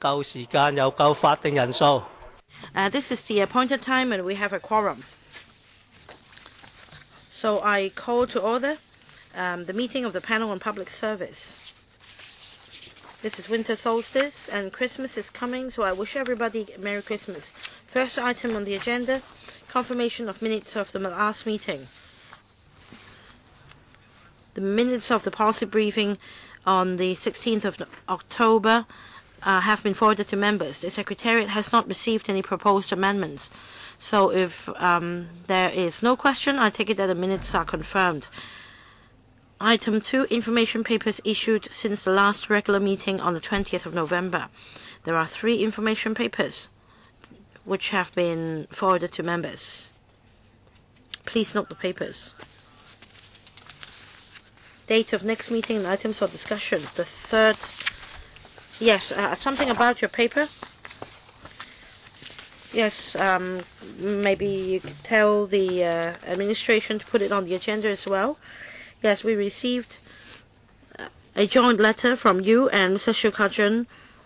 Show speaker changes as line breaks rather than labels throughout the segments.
夠時間又夠法定人數。
This is the appointed time and we have a quorum. So I call to order the meeting of the panel on public service. This is winter solstice and Christmas is coming, so I wish everybody Merry Christmas. First item on the agenda, confirmation of minutes of the last meeting. The minutes of the policy briefing on the 16th of October have been forwarded to members. The Secretariat has not received any proposed amendments. So if there is no question, I take it that the minutes are confirmed. Item 2, information papers issued since the last regular meeting on the 20th of November. There are 3 information papers which have been forwarded to members. Please note the papers. Date of next meeting and items for discussion. The 3rd. Yes, something about your paper. Yes, maybe you could tell the administration to put it on the agenda as well. Yes, we received a joint letter from you and Mr. Suk-yee,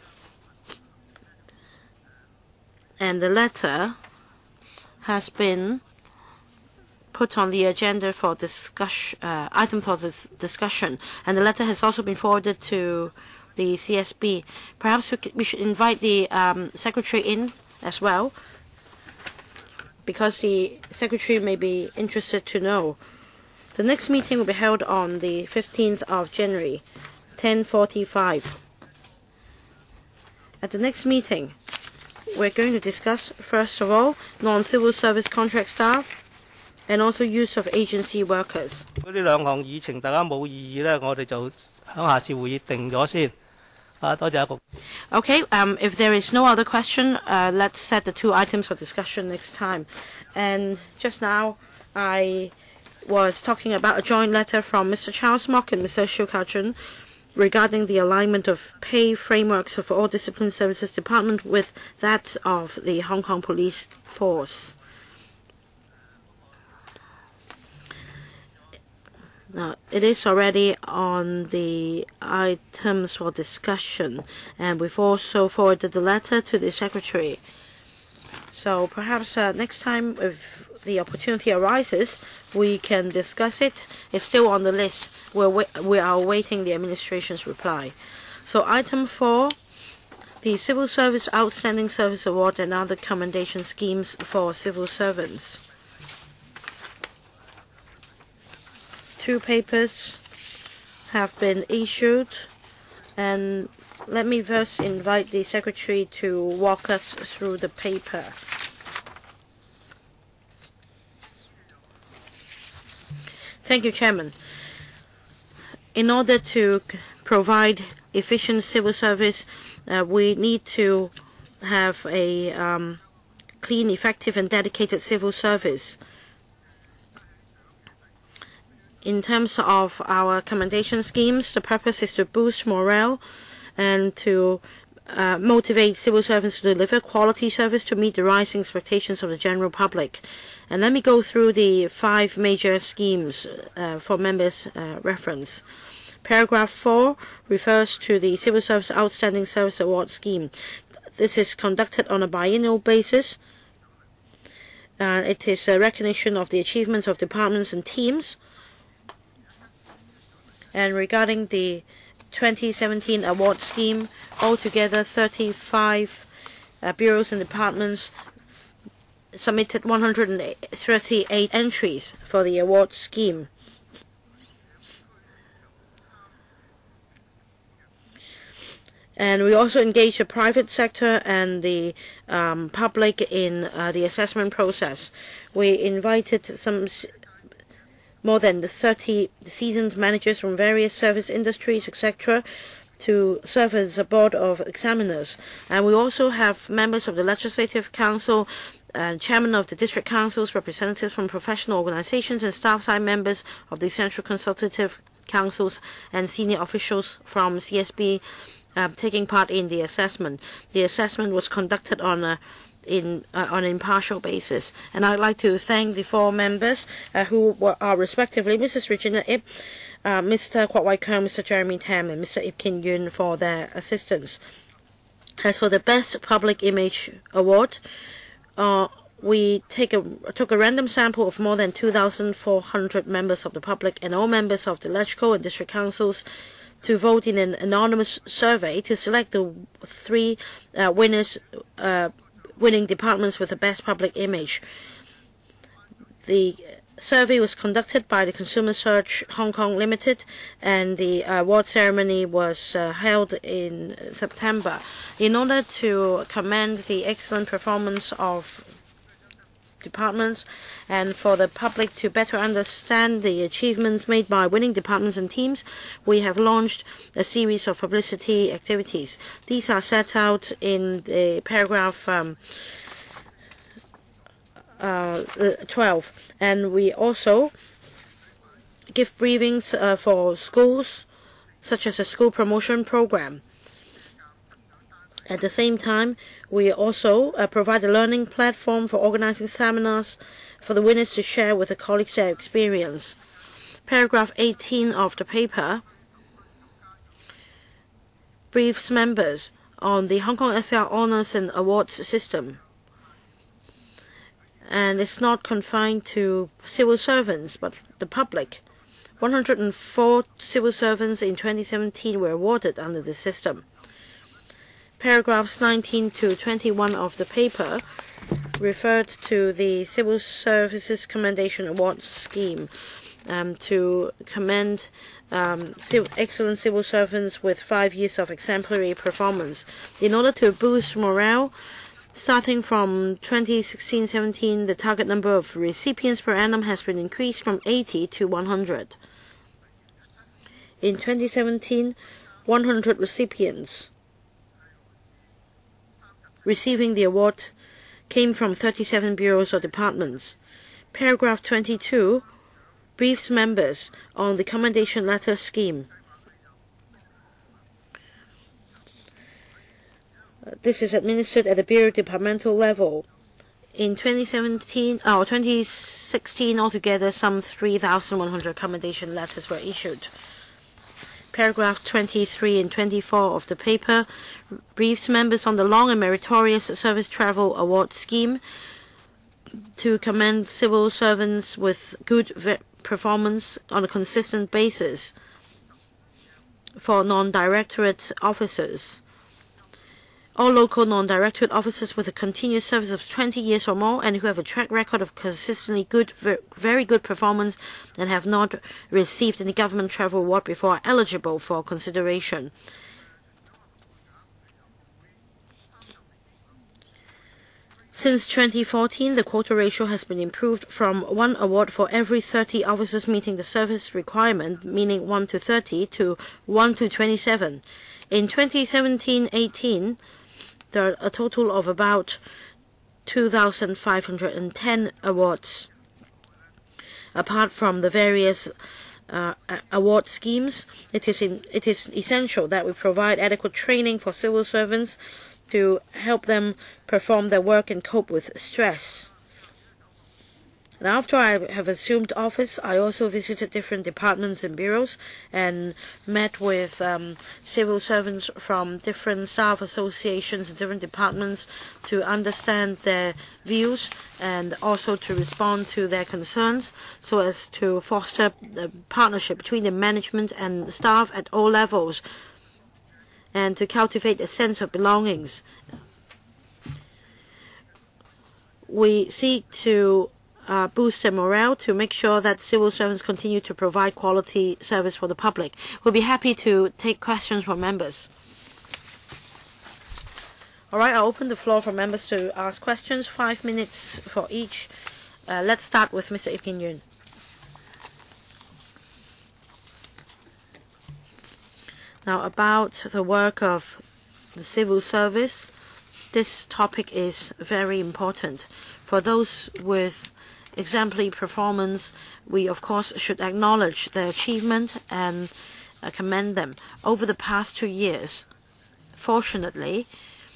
and the letter has been put on the agenda for discussion, item for this discussion, and the letter has also been forwarded to the CSB. Perhaps we should invite the secretary in as well, because the secretary may be interested to know. The next meeting will be held on the 15th of January, 10:45. At the next meeting, we're going to discuss, first of all, non-civil service contract staff and also use of agency workers.
呢兩項議程大家冇異議咧，我哋就喺下次會議定咗先。多謝局。
Okay, if there is no other question, let's set the 2 items for discussion next time. And just now, I was talking about a joint letter from Mr. Charles Mock and Mr. Suk-yee regarding the alignment of pay frameworks of all discipline services department with that of the Hong Kong Police Force. Now, it is already on the items for discussion, and we've also forwarded the letter to the Secretary. So perhaps next time, if the opportunity arises, we can discuss it. It's still on the list. We are awaiting the administration's reply. So item 4, the Civil Service Outstanding Service Award and other commendation schemes for civil servants. 2 papers have been issued, and let me first invite the Secretary to walk us through the paper. Thank you, Chairman. In order to provide efficient civil service, we need to have a clean, effective, and dedicated civil service. In terms of our commendation schemes, the purpose is to boost morale and to motivate civil servants to deliver quality service to meet the rising expectations of the general public. And let me go through the 5 major schemes for members' reference. Paragraph 4 refers to the Civil Service Outstanding Service Award Scheme. This is conducted on a biennial basis. It is a recognition of the achievements of departments and teams. And regarding the 2017 award scheme, altogether 35 bureaus and departments submitted 138 entries for the award scheme. And we also engaged the private sector and the public in the assessment process. We invited more than 30 seasoned managers from various service industries, etc., to serve as a board of examiners. And we also have members of the Legislative Council, chairman of the District Councils, representatives from professional organizations, and staff side members of the Central Consultative Councils, and senior officials from CSB taking part in the assessment. The assessment was conducted on an impartial basis. And I'd like to thank the 4 members who are respectively Mrs. Regina Ip, Mr. Kwok Wai Keung, Mr. Jeremy Tam, and Mr. Ip Kin Yun for their assistance. As for the Best Public Image Award, we took a random sample of more than 2,400 members of the public and all members of the electoral and district councils to vote in an anonymous survey to select the 3 winning departments with the best public image. The survey was conducted by the Consumer Search Hong Kong Limited, and the award ceremony was held in September. In order to commend the excellent performance of departments and for the public to better understand the achievements made by winning departments and teams, we have launched a series of publicity activities. These are set out in the paragraph 12, and we also give briefings for schools, such as a school promotion program. At the same time, we also provide a learning platform for organizing seminars for the winners to share with the colleagues their experience. Paragraph 18 of the paper briefs members on the Hong Kong SAR Honours and Awards system. And it's not confined to civil servants, but the public. 104 civil servants in 2017 were awarded under the system. Paragraphs 19 to 21 of the paper referred to the Civil Services Commendation Awards scheme to commend excellent civil servants with 5 years of exemplary performance. In order to boost morale, starting from 2016-17, the target number of recipients per annum has been increased from 80 to 100. In 2017, 100 recipients receiving the award came from 37 bureaus or departments. Paragraph 22 briefs members on the commendation letter scheme. This is administered at the bureau departmental level. In 2016 altogether, some 3,100 commendation letters were issued. Paragraph 23 and 24 of the paper briefs members on the Long and Meritorious Service Travel Award scheme to commend civil servants with good performance on a consistent basis for non-directorate officers. All local non-directorate officers with a continuous service of 20 years or more and who have a track record of consistently good, very good performance and have not received any government travel award before are eligible for consideration. Since 2014, the quota ratio has been improved from 1 award for every 30 officers meeting the service requirement, meaning 1 to 30, to 1 to 27. In 2017-18, there are a total of about 2,510 awards. Apart from the various award schemes, it is essential that we provide adequate training for civil servants to help them perform their work and cope with stress. And after I have assumed office, I also visited different departments and bureaus and met with civil servants from different staff associations and different departments to understand their views and also to respond to their concerns so as to foster the partnership between the management and staff at all levels and to cultivate a sense of belongings. We seek to boost their morale to make sure that civil servants continue to provide quality service for the public. We'll be happy to take questions from members. All right, I'll open the floor for members to ask questions. 5 minutes for each. Let's start with Mr. Ip Kin Yuen. Now, about the work of the civil service, this topic is very important. For those with exemplary performance, we of course should acknowledge their achievement and commend them. Over the past 2 years, fortunately,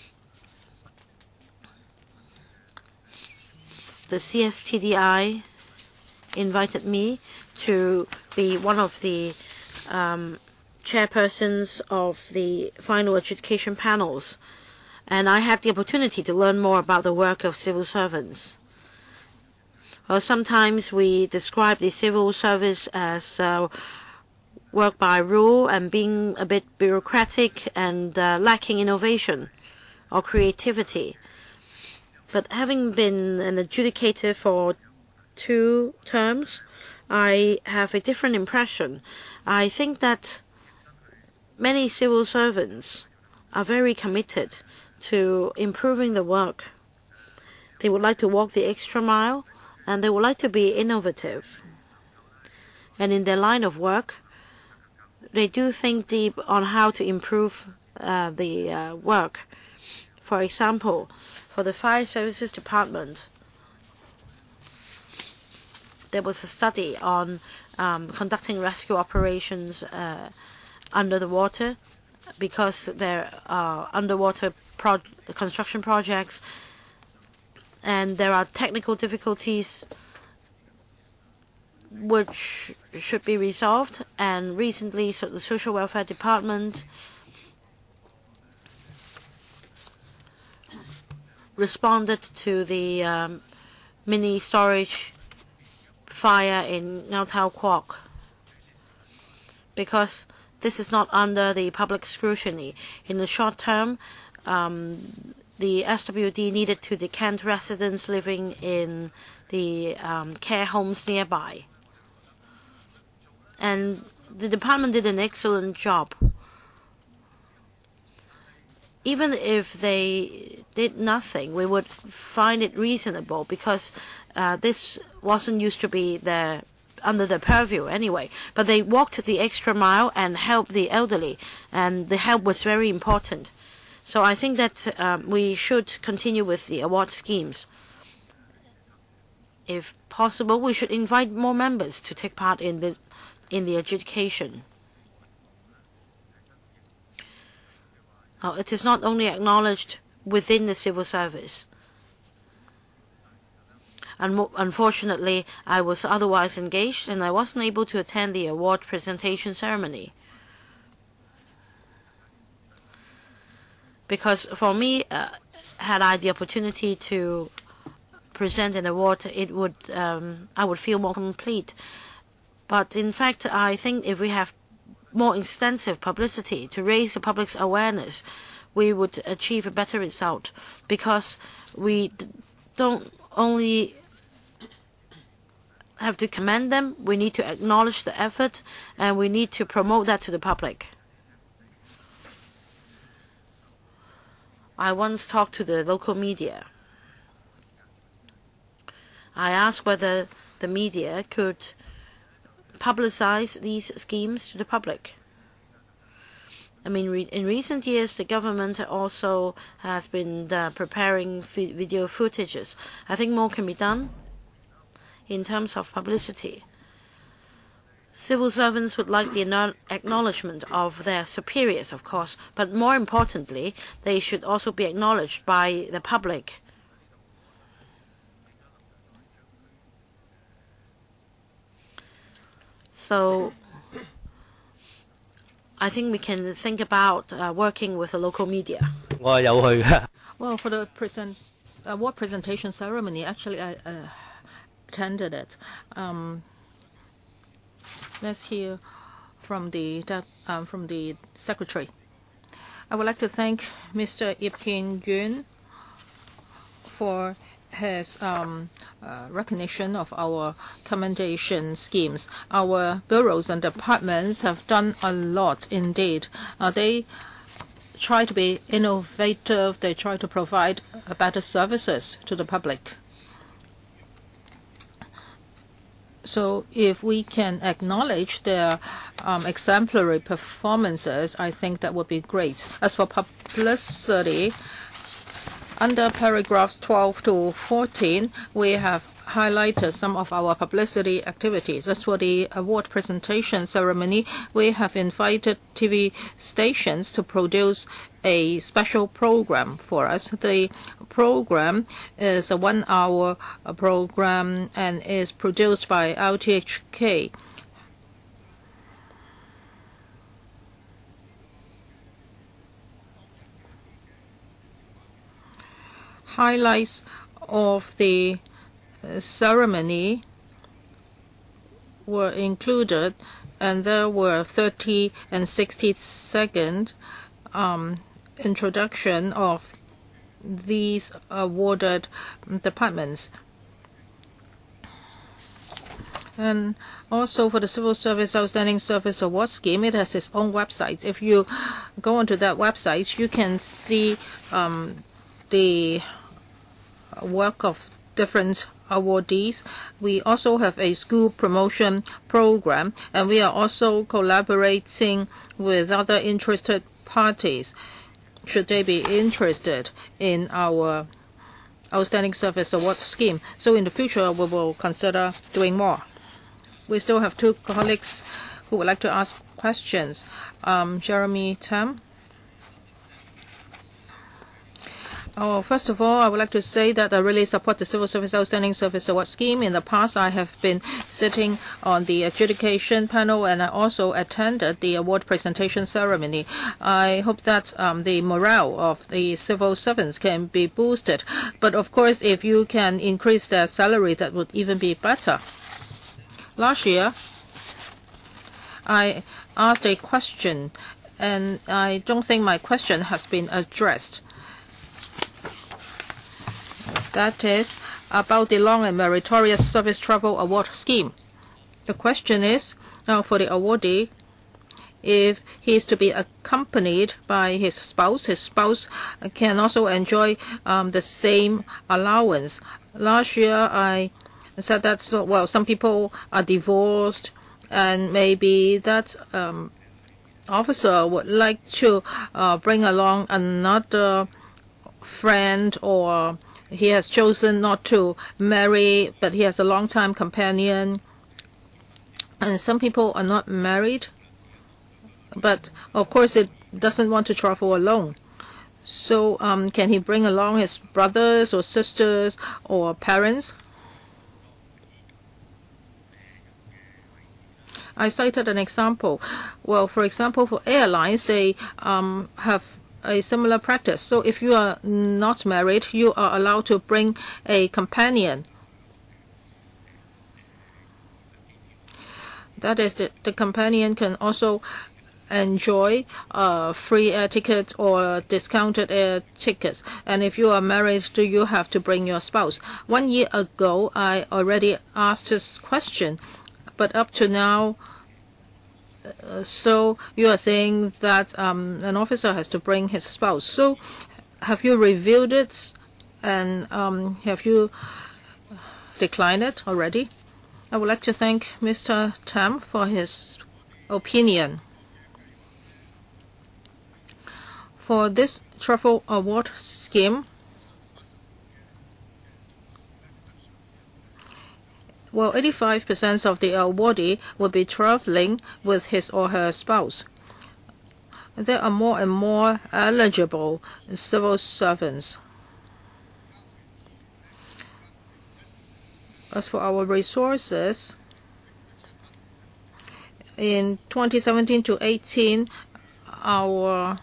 the CSTDI invited me to be one of the chairpersons of the final adjudication panels. and I had the opportunity to learn more about the work of civil servants. Well, sometimes we describe the civil service as work by rule and being a bit bureaucratic and lacking innovation or creativity. But having been an adjudicator for 2 terms, I have a different impression. I think that many civil servants are very committed to improving the work. They would like to walk the extra mile, and they would like to be innovative. And in their line of work, they do think deep on how to improve the work. For example, for the Fire Services Department, there was a study on conducting rescue operations under the water, because there are underwater construction projects and there are technical difficulties which should be resolved. And recently, the Social Welfare Department responded to the mini storage fire in Ngau Tau Kwok, because this is not under the public scrutiny. In the short term, the SWD needed to decant residents living in the care homes nearby. And the department did an excellent job. Even if they did nothing, we would find it reasonable, because this wasn't used to be under their purview anyway. But they walked the extra mile and helped the elderly, and the help was very important. So I think that we should continue with the award schemes. If possible, we should invite more members to take part in the adjudication. Now, it is not only acknowledged within the civil service. Unfortunately, I was otherwise engaged and I wasn't able to attend the award presentation ceremony. Because for me, had I the opportunity to present an award, I would feel more complete. But in fact, I think if we have more extensive publicity to raise the public's awareness, we would achieve a better result, because we don't only have to commend them, we need to acknowledge the effort, and we need to promote that to the public. I once talked to the local media. I asked whether the media could publicize these schemes to the public. I mean, in recent years, the government also has been preparing video footages. I think more can be done in terms of publicity. Civil servants would like the acknowledgement of their superiors, of course, but more importantly, they should also be acknowledged by the public. So I think we can think about working with the local media.
Well, for the award presentation ceremony, actually I attended it. Let's hear from the secretary. I would like to thank Mr. Ip Hin Yun for his recognition of our commendation schemes. Our bureaus and departments have done a lot indeed. They try to be innovative. They try to provide better services to the public. So if we can acknowledge their exemplary performances, I think that would be great. As for publicity, under paragraphs 12 to 14, we have highlighted some of our publicity activities. As for the award presentation ceremony, we have invited TV stations to produce a special program for us. The program is a 1-hour program and is produced by RTHK. highlights of the ceremony were included, and there were 30 and 60-second introduction of these awarded departments. And also for the Civil Service Outstanding Service Award Scheme, it has its own website. If you go onto that website, you can see the work of different awardees. We also have a school promotion program, and we are also collaborating with other interested parties should they be interested in our Outstanding Service Award Scheme. So in the future, we will consider doing more. We still have two colleagues who would like to ask questions. Jeremy Tam. First of all, I would like to say that I really support the Civil Service Outstanding Service Award Scheme. In the past, I have been sitting on the adjudication panel, and I also attended the award presentation ceremony. I hope that the morale of the civil servants can be boosted. But of course, if you can increase their salary, that would even be better. Last year, I asked a question, and I don't think my question has been addressed. That is about the Long and Meritorious Service Travel Award Scheme. The question is, now for the awardee, if he is to be accompanied by his spouse can also enjoy the same allowance. Last year, I said that, some people are divorced, and maybe that officer would like to bring along another friend, or he has chosen not to marry, but he has a long-time companion. And some people are not married, but of course it doesn't want to travel alone. So can he bring along his brothers or sisters or parents? I cited an example. Well, for example, for airlines, they have a similar practice. So if you are not married, you are allowed to bring a companion. That is, the companion can also enjoy free air tickets or discounted air tickets. And if you are married, do you have to bring your spouse? 1 year ago, I already asked this question, but up to now, so you are saying that an officer has to bring his spouse. So have you reviewed it, and have you declined it already? I would like to thank Mr. Tam for his opinion. For this travel award scheme, well, 85% of the awardee will be traveling with his or her spouse. There are more and more eligible civil servants. As for our resources, in 2017 to 18, our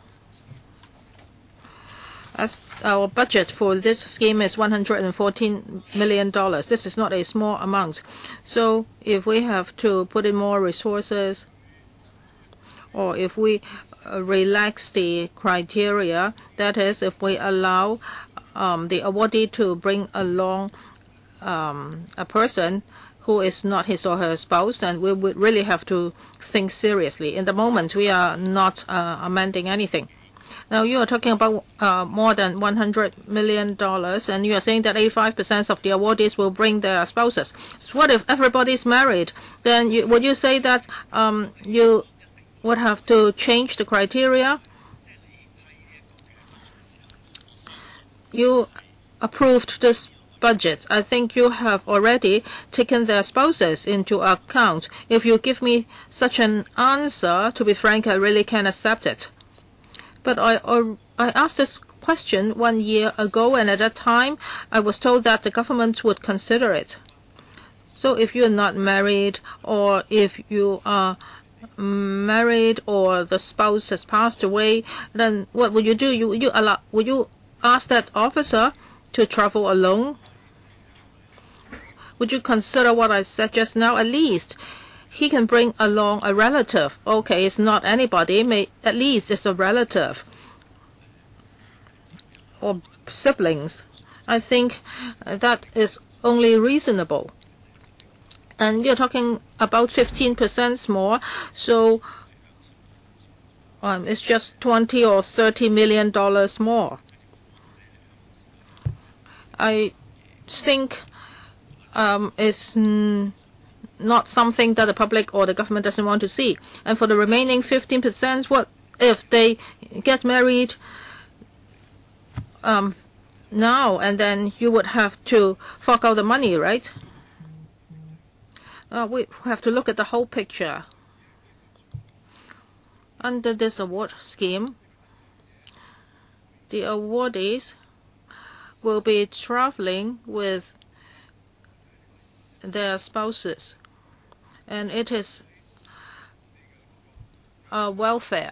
budget for this scheme is $114 million. This is not a small amount. So if we have to put in more resources, or if we relax the criteria, that is, if we allow the awardee to bring along a person who is not his or her spouse, then we would really have to think seriously. In the moment, we are not amending anything. Now, you are talking about more than $100 million, and you are saying that 85% of the awardees will bring their spouses. So what if everybody is married? Then would you say that you would have to change the criteria? You approved this budget. I think you have already taken their spouses into account. If you give me such an answer, to be frank, I really can't accept it. But I asked this question 1 year ago, and at that time, I was told that the government would consider it. So if you are not married, or if you are married, or the spouse has passed away, then what would you do? Would you ask that officer to travel alone? Would you consider what I said just now? At least he can bring along a relative. Okay, it's not anybody, at least it's a relative or siblings. I think that is only reasonable. And you're talking about 15% more, so it's just $20 or $30 million more. I think it's not something that the public or the government doesn't want to see. And for the remaining 15%, what if they get married now, and then you would have to fork out the money, right? We have to look at the whole picture. Under this award scheme, the awardees will be traveling with their spouses, and it is welfare.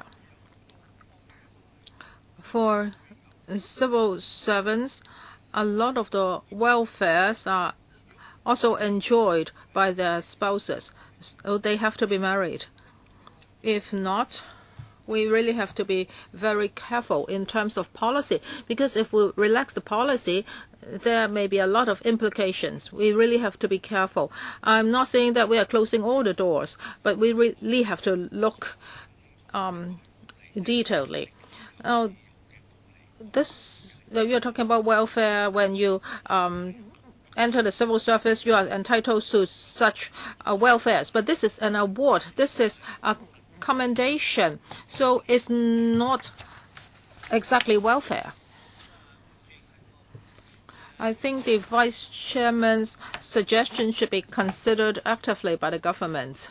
For civil servants, a lot of the welfares are also enjoyed by their spouses, so they have to be married. If not, we really have to be very careful in terms of policy, because if we relax the policy, there may be a lot of implications. We really have to be careful. I'm not saying that we are closing all the doors, but we really have to look detailedly. Now, you're talking about welfare. When you enter the civil service, you are entitled to such welfares. But this is an award. This is a commendation. So it's not exactly welfare. I think the Vice Chairman's suggestion should be considered actively by the government.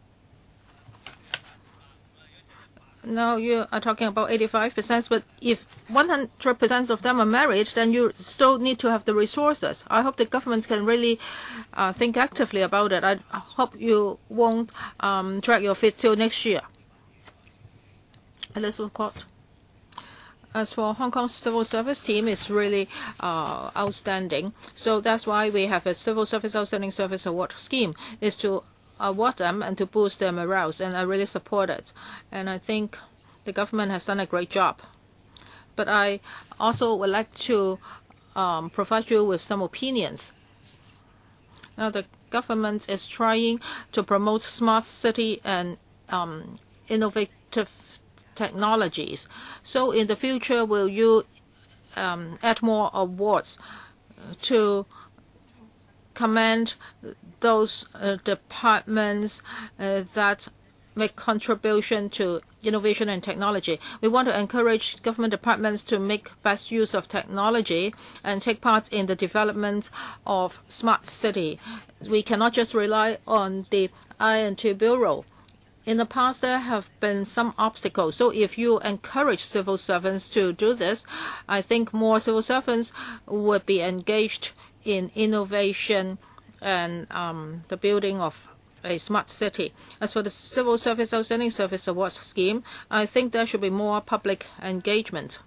Now you are talking about 85%, but if 100% of them are married, then you still need to have the resources. I hope the government can really think actively about it. I hope you won't drag your feet till next year. Elizabeth Court. As for Hong Kong's civil service team, is really outstanding. So that's why we have a Civil Service Outstanding Service Award scheme, is to award them and to boost their morale, and I really support it. And I think the government has done a great job. But I also would like to provide you with some opinions. Now, the government is trying to promote smart city and innovative technologies. So in the future, will you add more awards to commend those departments that make contribution to innovation and technology? We want to encourage government departments to make best use of technology and take part in the development of smart city. We cannot just rely on the I&T Bureau. In the past, there have been some obstacles. So if you encourage civil servants to do this, I think more civil servants would be engaged in innovation and the building of a smart city. As for the Civil Service Outstanding Service Awards scheme, I think there should be more public engagement.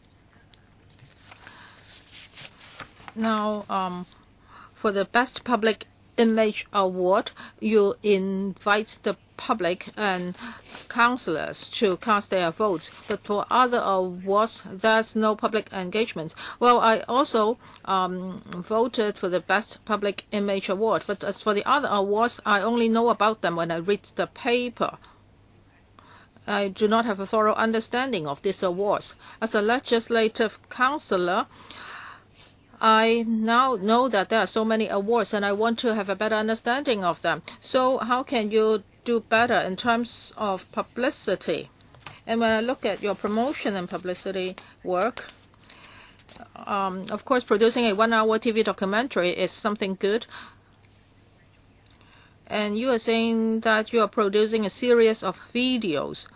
Now, for the Best Public Image Award, you invite the public and councillors to cast their votes. But for other awards, there's no public engagement. Well, I also voted for the Best Public Image Award. But as for the other awards, I only know about them when I read the paper. I do not have a thorough understanding of these awards. As a legislative councillor, I now know that there are so many awards, and I want to have a better understanding of them. So how can you do better in terms of publicity? And when I look at your promotion and publicity work, of course, producing a 1-hour TV documentary is something good. And you are saying that you are producing a series of videos.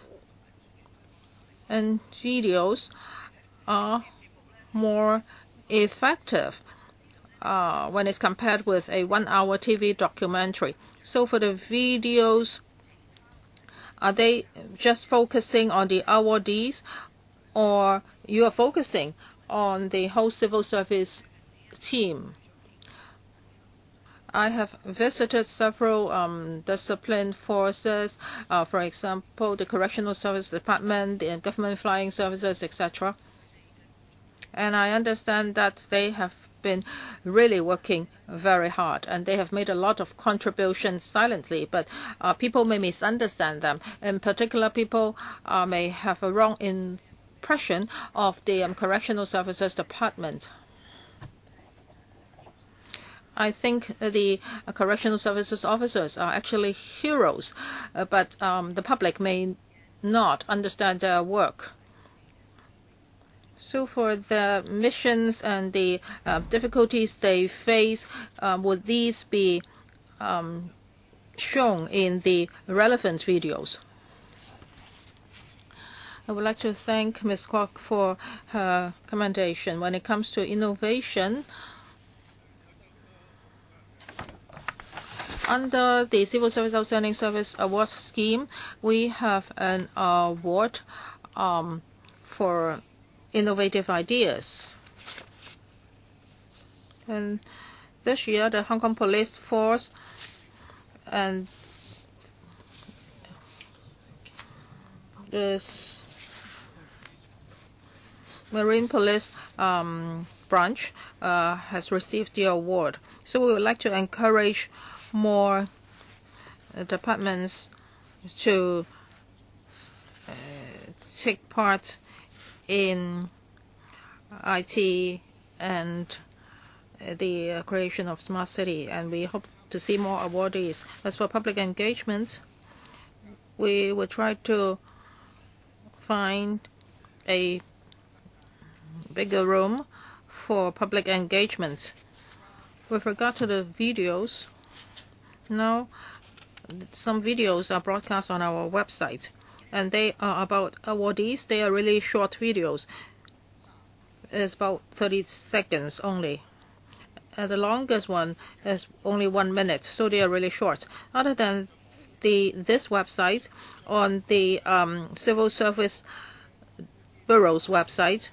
And videos are more effective when it's compared with a 1-hour TV documentary. So for the videos, are they just focusing on the awardees, or you are focusing on the whole civil service team. I have visited several disciplined forces, for example, the Correctional Service Department, the Government Flying Services, etc. And I understand that they have been really working very hard, and they have made a lot of contributions silently, but people may misunderstand them. In particular, people may have a wrong impression of the Correctional Services Department. I think the correctional services officers are actually heroes, but the public may not understand their work. So for the missions and the difficulties they face, would these be shown in the relevant videos? I would like to thank Ms. Kwok for her commendation. When it comes to innovation, under the Civil Service Outstanding Service Awards scheme, we have an award for innovative ideas. And this year, the Hong Kong Police Force and this Marine Police branch has received the award. So we would like to encourage more departments to take part in IT and the creation of smart city, and we hope to see more awardees. As for public engagement, we will try to find a bigger room for public engagement. With regard to the videos, now some videos are broadcast on our website, and they are about awardees. They are really short videos. It's about 30 seconds only. The longest one is only 1 minute, so they are really short. Other than this website, on the Civil Service Bureau's website,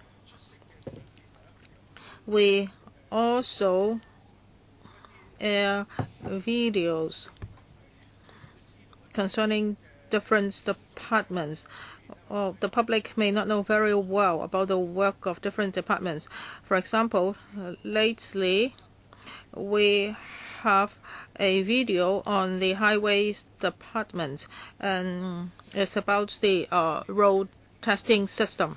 we also air videos concerning different departments. The public may not know very well about the work of different departments. For example, lately we have a video on the highways department, and it's about the road testing system.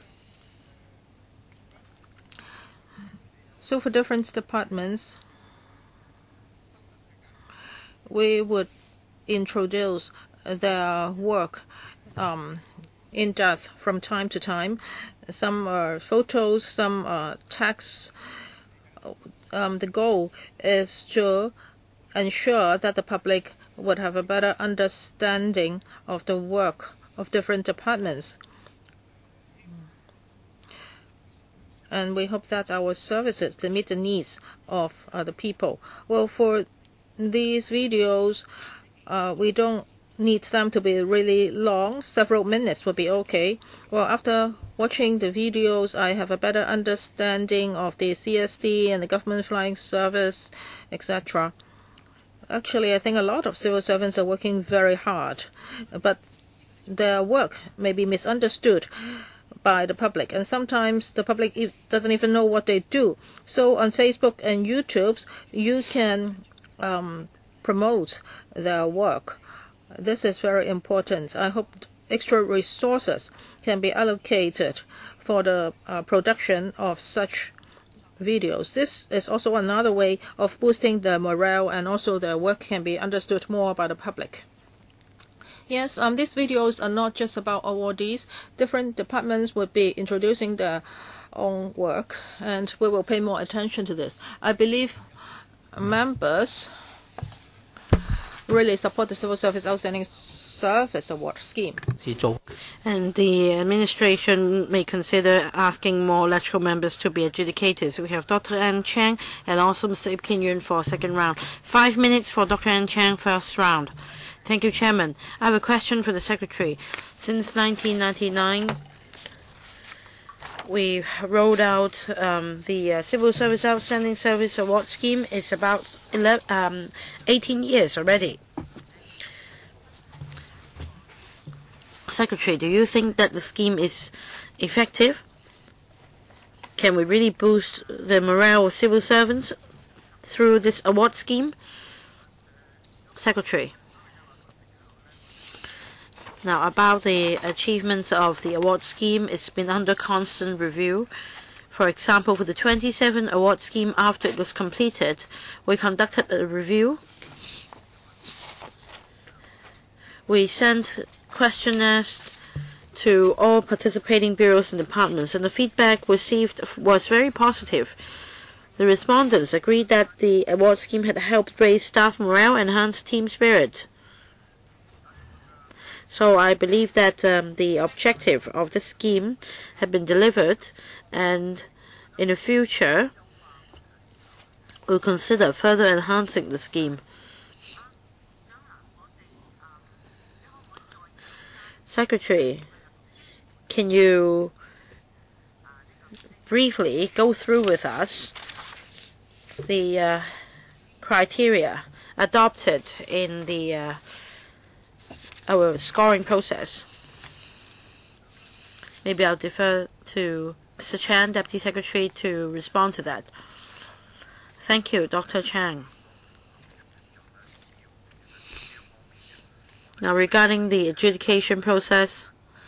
So for different departments, we would introduce their work in depth from time to time. Some are photos, some are text. The goal is to ensure that the public would have a better understanding of the work of different departments. And we hope that our services can meet the needs of the people. Well, for these videos, we don't need them to be really long. Several minutes would be okay. Well, after watching the videos, I have a better understanding of the CSD and the government flying service, etc. Actually, I think a lot of civil servants are working very hard, but their work may be misunderstood by the public, and sometimes the public doesn't even know what they do. So on Facebook and YouTube, you can promote their work. This is very important. I hope extra resources can be allocated for the production of such videos. This is also another way of boosting the morale, and also their work can be understood more by the public. Yes, these videos are not just about awardees. Different departments will be introducing their own work, and we will pay more attention to this. I believe members really support the Civil Service Outstanding Service Award scheme.
And the administration may consider asking more electoral members to be adjudicators. We have Dr. Hon Chiang and also Mr. Ip Kin Yuen for second round. 5 minutes for Dr. Hon Chiang first round. Thank you, Chairman. I have a question for the Secretary. Since 1999, we rolled out the Civil Service Outstanding Service Award scheme. It's about 18 years already. Secretary, do you think that the scheme is effective? Can we really boost the morale of civil servants through this award scheme? Secretary. Now, about the achievements of the award scheme, it's been under constant review. For example, for the 27 award scheme, after it was completed, we conducted a review. We sent questionnaires to all participating bureaus and departments, and the feedback received was very positive. The respondents agreed that the award scheme had helped raise staff morale and enhance team spirit. So I believe that the objective of the scheme had been delivered, and in the future we'll consider further enhancing the scheme. Secretary, can you briefly go through with us the criteria adopted in the our scoring process? Maybe I'll defer to Mr. Chan, Deputy Secretary, to respond to that. Thank you, Dr. Chiang. Now, regarding the adjudication process,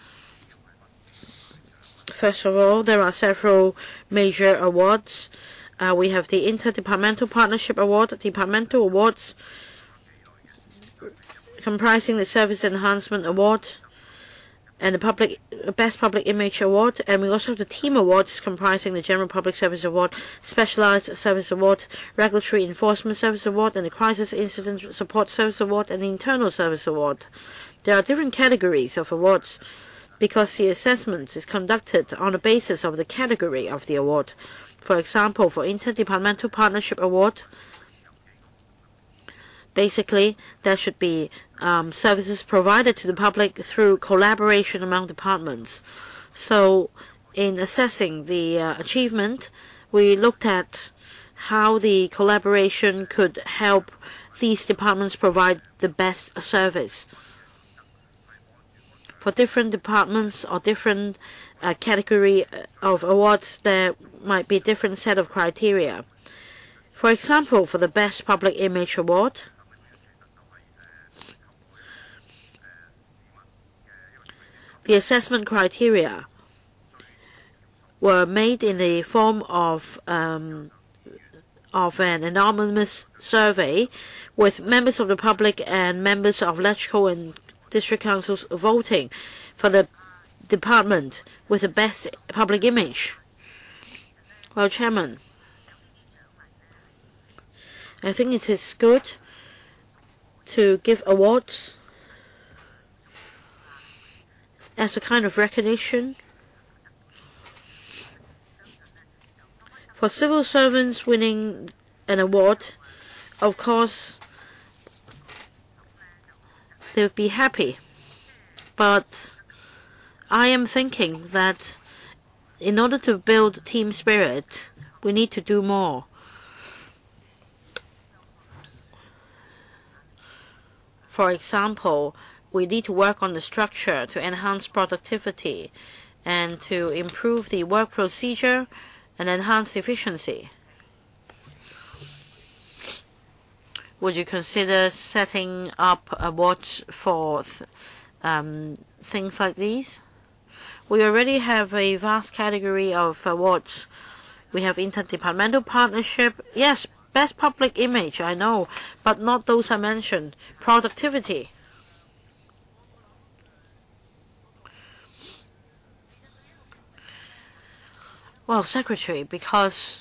first of all, there are several major awards. We have the Interdepartmental Partnership Award, Departmental Awards comprising the Service Enhancement Award and the Best Public Image Award, and we also have the Team Awards comprising the General Public Service Award, Specialized Service Award, Regulatory Enforcement Service Award, and the Crisis Incident Support Service Award, and the Internal Service Award. There are different categories of awards because the assessment is conducted on the basis of the category of the award. For example, for Interdepartmental Partnership Award, basically, there should be services provided to the public through collaboration among departments. So, in assessing the achievement, we looked at how the collaboration could help these departments provide the best service. For different departments or different category of awards, there might be a different set of criteria. For example, for the Best Public Image Award, the assessment criteria were made in the form of an anonymous survey with members of the public and members of electoral and district councils voting for the department with the best public image. Well, Chairman, I think it is good to give awards as a kind of recognition for civil servants winning an award. Of course, they would be happy, but I am thinking that in order to build team spirit, we need to do more. For example, we need to work on the structure to enhance productivity and to improve the work procedure and enhance efficiency. Would you consider setting up awards for things like these? We already have a vast category of awards. We have interdepartmental partnership. Yes, best public image, I know, but not those I mentioned. Productivity. Well, Secretary, because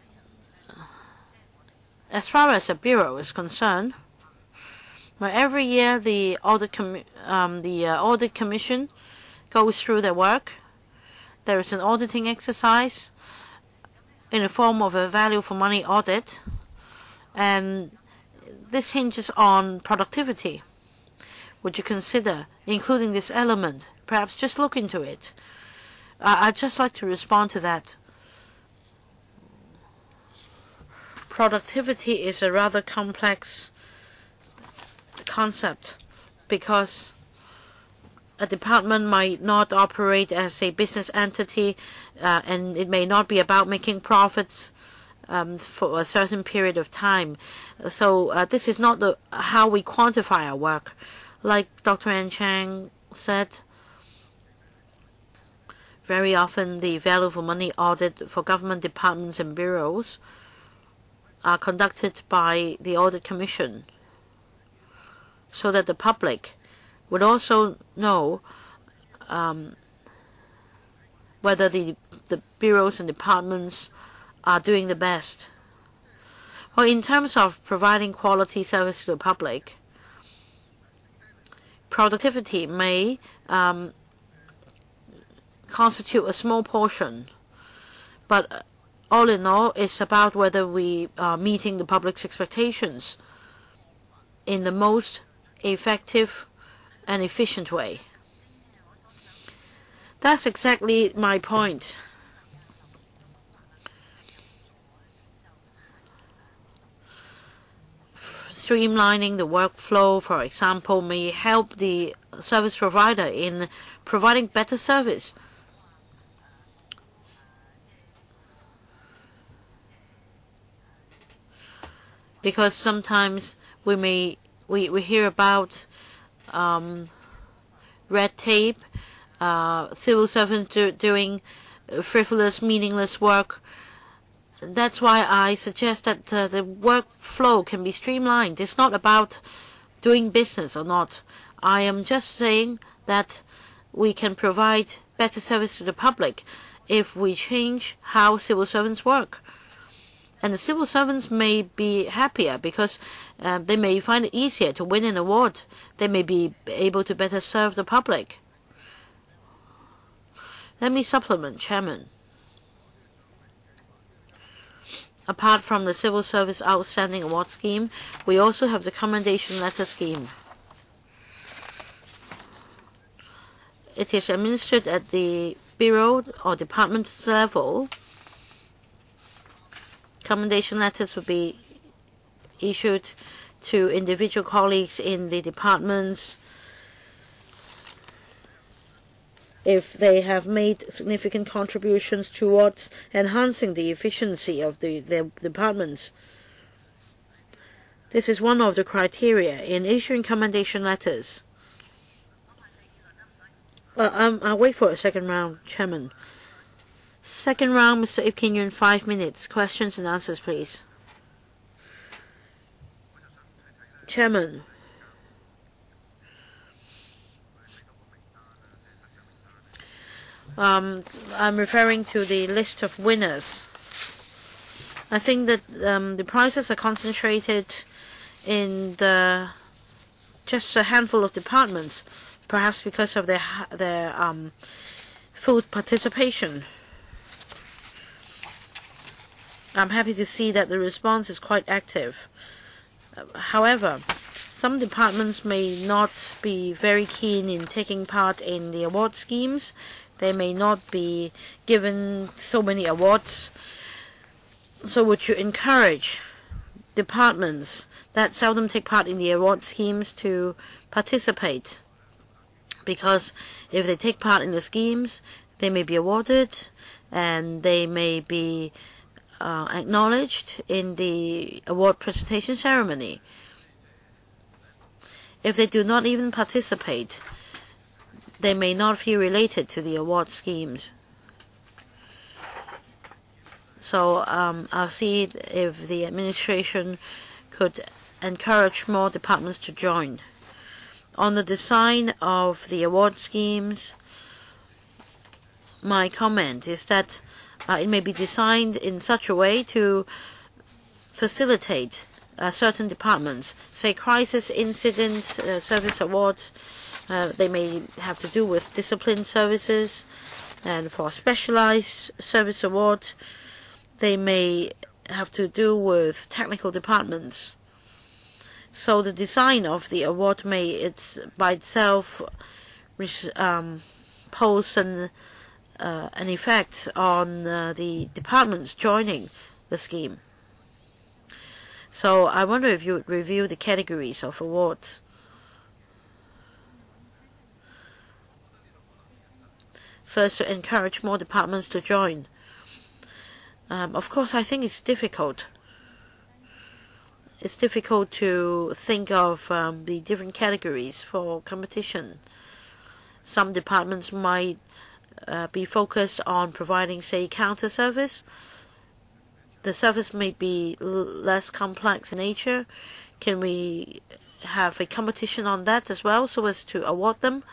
as far as the Bureau is concerned, every year the Audit Commission goes through their work. There is an auditing exercise in the form of a value for money audit, and this hinges on productivity. Would you consider including this element? Perhaps just look into it. I'd just like to respond to that. Productivity is a rather complex concept because a department might not operate as a business entity, and it may not be about making profits for a certain period of time. So this is not how we quantify our work. Like Dr. Hon CHIANG said, very often the value for money audit for government departments and bureaus are conducted by the Audit Commission, so that the public would also know whether the bureaus and departments are doing the best. Well, in terms of providing quality service to the public, productivity may constitute a small portion, but all in all, it's about whether we are meeting the public's expectations in the most effective and efficient way. That's exactly my point. Streamlining the workflow, for example, may help the service provider in providing better service. Because sometimes we hear about red tape, civil servants doing frivolous, meaningless work. That's why I suggest that the workflow can be streamlined. It's not about doing business or not. I am just saying that we can provide better service to the public if we change how civil servants work. And the civil servants may be happier because they may find it easier to win an award. They may be able to better serve the public. Let me supplement, Chairman. Apart from the Civil Service Outstanding Award Scheme, we also have the Commendation Letter Scheme. It is administered at the bureau or department level. Commendation letters will be issued to individual colleagues in the departments if they have made significant contributions towards enhancing the efficiency of their departments. This is one of the criteria in issuing commendation letters. I'll wait for a second round, Chairman. Second round, Mr. Ip Kin Yuen, 5 minutes. Questions and answers, please. Chairman. I'm referring to the list of winners. I think that the prizes are concentrated in just a handful of departments, perhaps because of their full participation. I'm happy to see that the response is quite active. However, some departments may not be very keen in taking part in the award schemes. They may not be given so many awards. So would you encourage departments that seldom take part in the award schemes to participate? Because if they take part in the schemes, they may be awarded and they may be acknowledged in the award presentation ceremony. If they do not even participate, they may not feel related to the award schemes. So I'll see if the administration could encourage more departments to join. On the design of the award schemes, my comment is that it may be designed in such a way to facilitate certain departments, say crisis incident service awards. They may have to do with discipline services, and for specialized service awards, they may have to do with technical departments. So the design of the award may by itself pose an effect on the departments joining the scheme. So I wonder if you would review the categories of awards. So as to encourage more departments to join. Of course, I think it's difficult. It's difficult to think of the different categories for competition. Some departments might be focused on providing, say, counter service. The service may be less complex in nature. Can we have a competition on that as well so as to award them?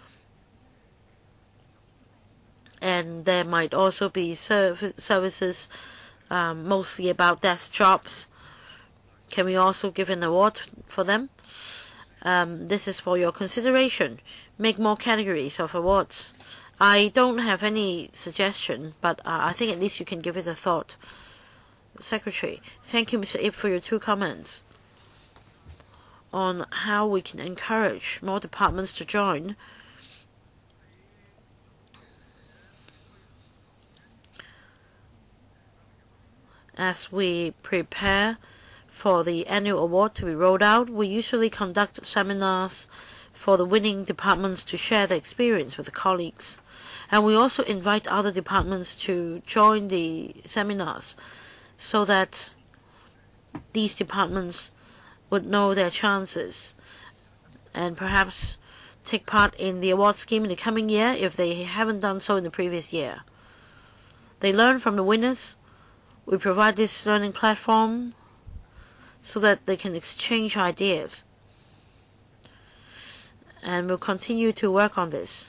And there might also be services mostly about desk jobs. Can we also give an award for them? This is for your consideration. Make more categories of awards. I don't have any suggestion, but I think at least you can give it a thought. Secretary, thank you, Mr. Ip, for your 2 comments on how we can encourage more departments to join. As we prepare for the annual award to be rolled out, we usually conduct seminars for the winning departments to share their experience with the colleagues. And we also invite other departments to join the seminars so that these departments would know their chances and perhaps take part in the award scheme in the coming year if they haven't done so in the previous year. They learn from the winners. We provide this learning platform so that they can exchange ideas. And we'll continue to work on this.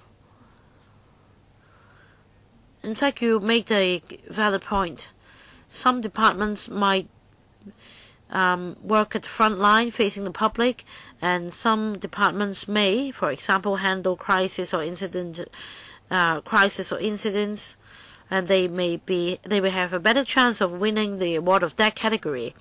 In fact, you make a valid point. Some departments might work at the front line facing the public, and some departments may, for example, handle crisis or incidents, and they may have a better chance of winning the award of that category.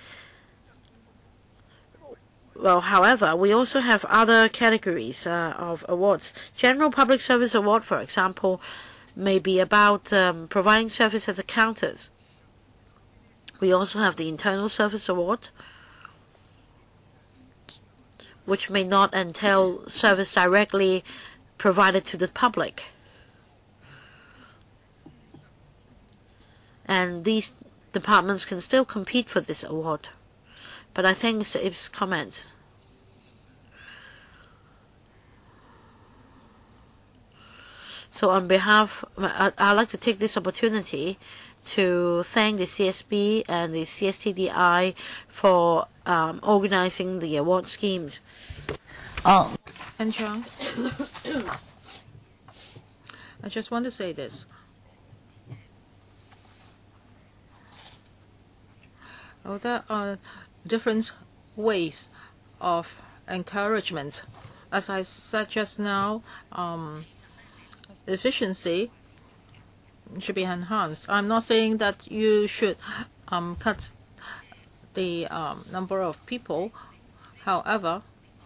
Well, however, we also have other categories of awards. General Public Service Award, for example, may be about providing service at the counters. We also have the Internal Service Award, which may not entail service directly provided to the public. And these departments can still compete for this award. But I thank Mr. Ip's comment. So on behalf, I'd like to take this opportunity to thank the CSB and the CSTDI for organizing the award schemes.
Oh. And Chiang, I just want to say this. There are different ways of encouragement. As I said just now, efficiency should be enhanced. I'm not saying that you should cut the number of people. However,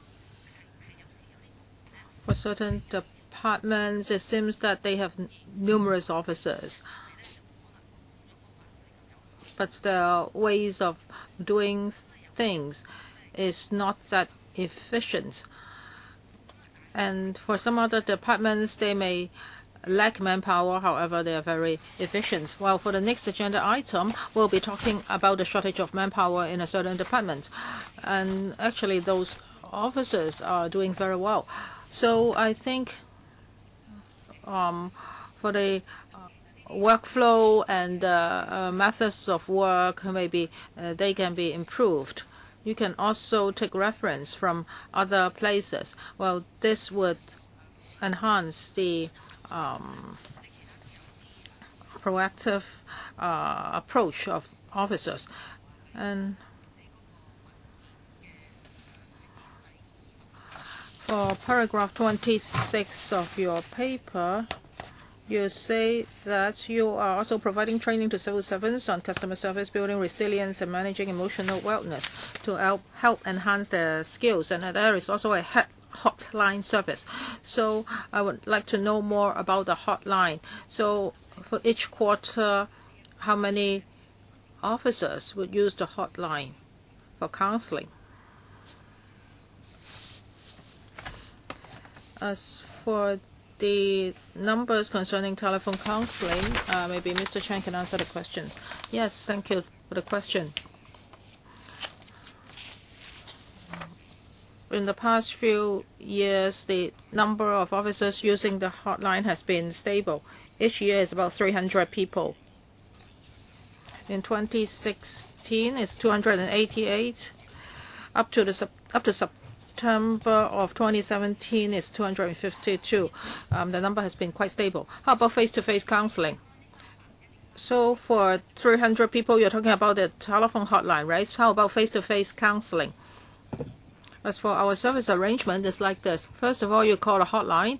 for certain departments, it seems that they have numerous officers. But the ways of doing things is not that efficient. And for some other departments, they may lack manpower, however, they are very efficient. Well, for the next agenda item, we'll be talking about the shortage of manpower in a certain department. And actually, those officers are doing very well. So I think for the workflow and methods of work, maybe they can be improved. You can also take reference from other places. Well, this would enhance the proactive approach of officers. And for paragraph 26 of your paper, you say that you are also providing training to civil servants on customer service, building resilience, and managing emotional wellness to help enhance their skills. And there is also a hotline service. So I would like to know more about the hotline. So for each quarter, how many officers would use the hotline for counseling? As for the numbers concerning telephone counseling, maybe Mr. Chiang can answer the questions. Yes, thank you for the question. In the past few years, the number of officers using the hotline has been stable. Each year is about 300 people. In 2016, it's 288. Up to September of 2017 is 252. The number has been quite stable. How about face-to-face counseling? So for 300 people, you're talking about the telephone hotline, right? How about face-to-face counseling? As for our service arrangement, it's like this. First of all, you call a hotline.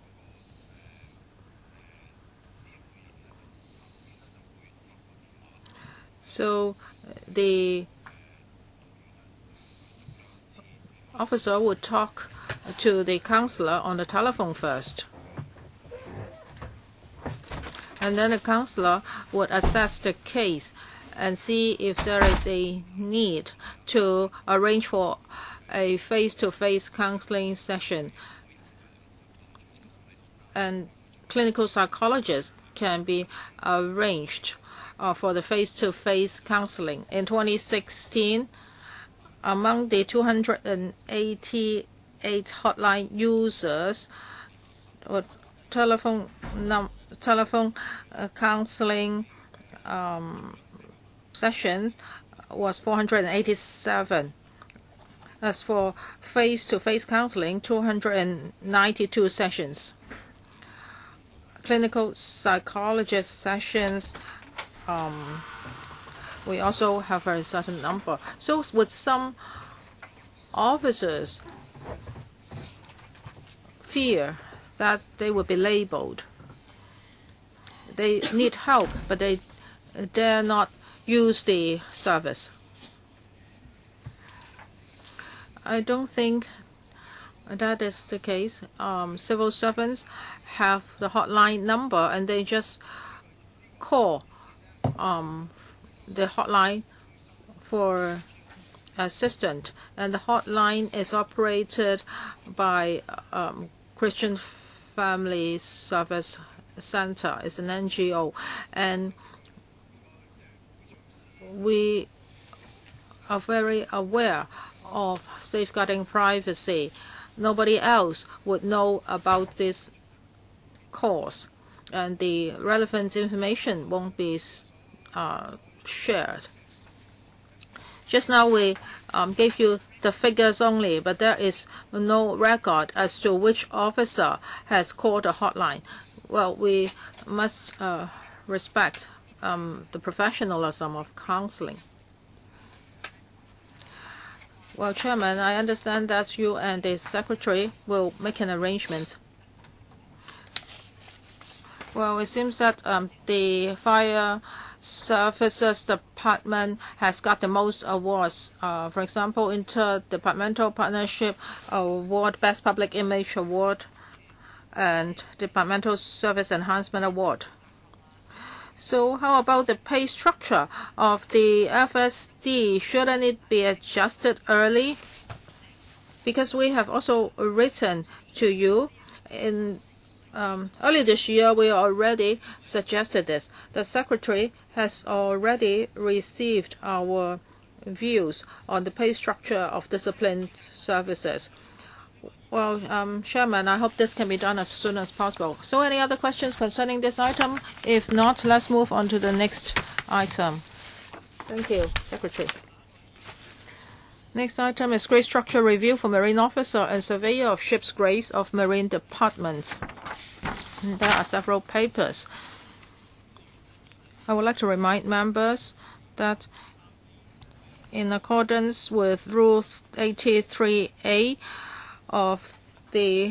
So the officer would talk to the counselor on the telephone first. And then the counselor would assess the case and see if there is a need to arrange for a face-to-face counseling session. And clinical psychologists can be arranged for the face-to-face counseling. In 2016, among the 288 hotline users, telephone counseling sessions was 487. As for face-to-face counseling, 292 sessions. Clinical psychologist sessions, we also have a certain number. So with some officers fear that they will be labeled. They need help, but they dare not use the service. I don't think that is the case. Civil servants have the hotline number and they just call the hotline for assistance. And the hotline is operated by Christian Family Service Center. It's an NGO. And we are very aware of safeguarding privacy. Nobody else would know about this cause, and the relevant information won't be shared. Just now we gave you the figures only, but there is no record as to which officer has called a hotline. Well, we must respect the professionalism of counseling. Well, Chairman, I understand that you and the Secretary will make an arrangement. Well, it seems that the Fire Services Department has got the most awards. For example, Interdepartmental Partnership Award, Best Public Image Award, and Departmental Service Enhancement Award. So how about the pay structure of the FSD? Shouldn't it be adjusted early? Because we have also written to you in early this year, we already suggested this. The Secretary has already received our views on the pay structure of disciplined services. Well, Chairman, I hope this can be done as soon as possible. So any other questions concerning this item? If not, let's move on to the next item. Thank you, Secretary. Next item is grade structure review for Marine Officer and Surveyor of Ships Grades of Marine Department. There are several papers. I would like to remind members that in accordance with Rule 83A of the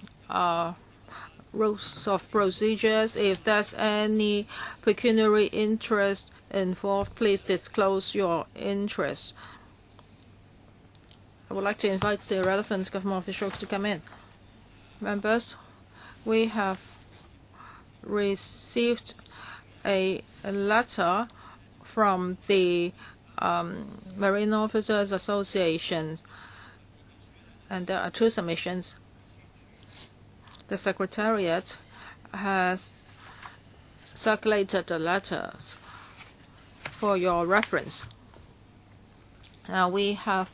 rules of procedures, if there's any pecuniary interest involved, please disclose your interest. I would like to invite the relevant government officials to come in. Members, we have received a letter from the Marine Officers Associations, and there are 2 submissions. The Secretariat has circulated the letters for your reference. Now we have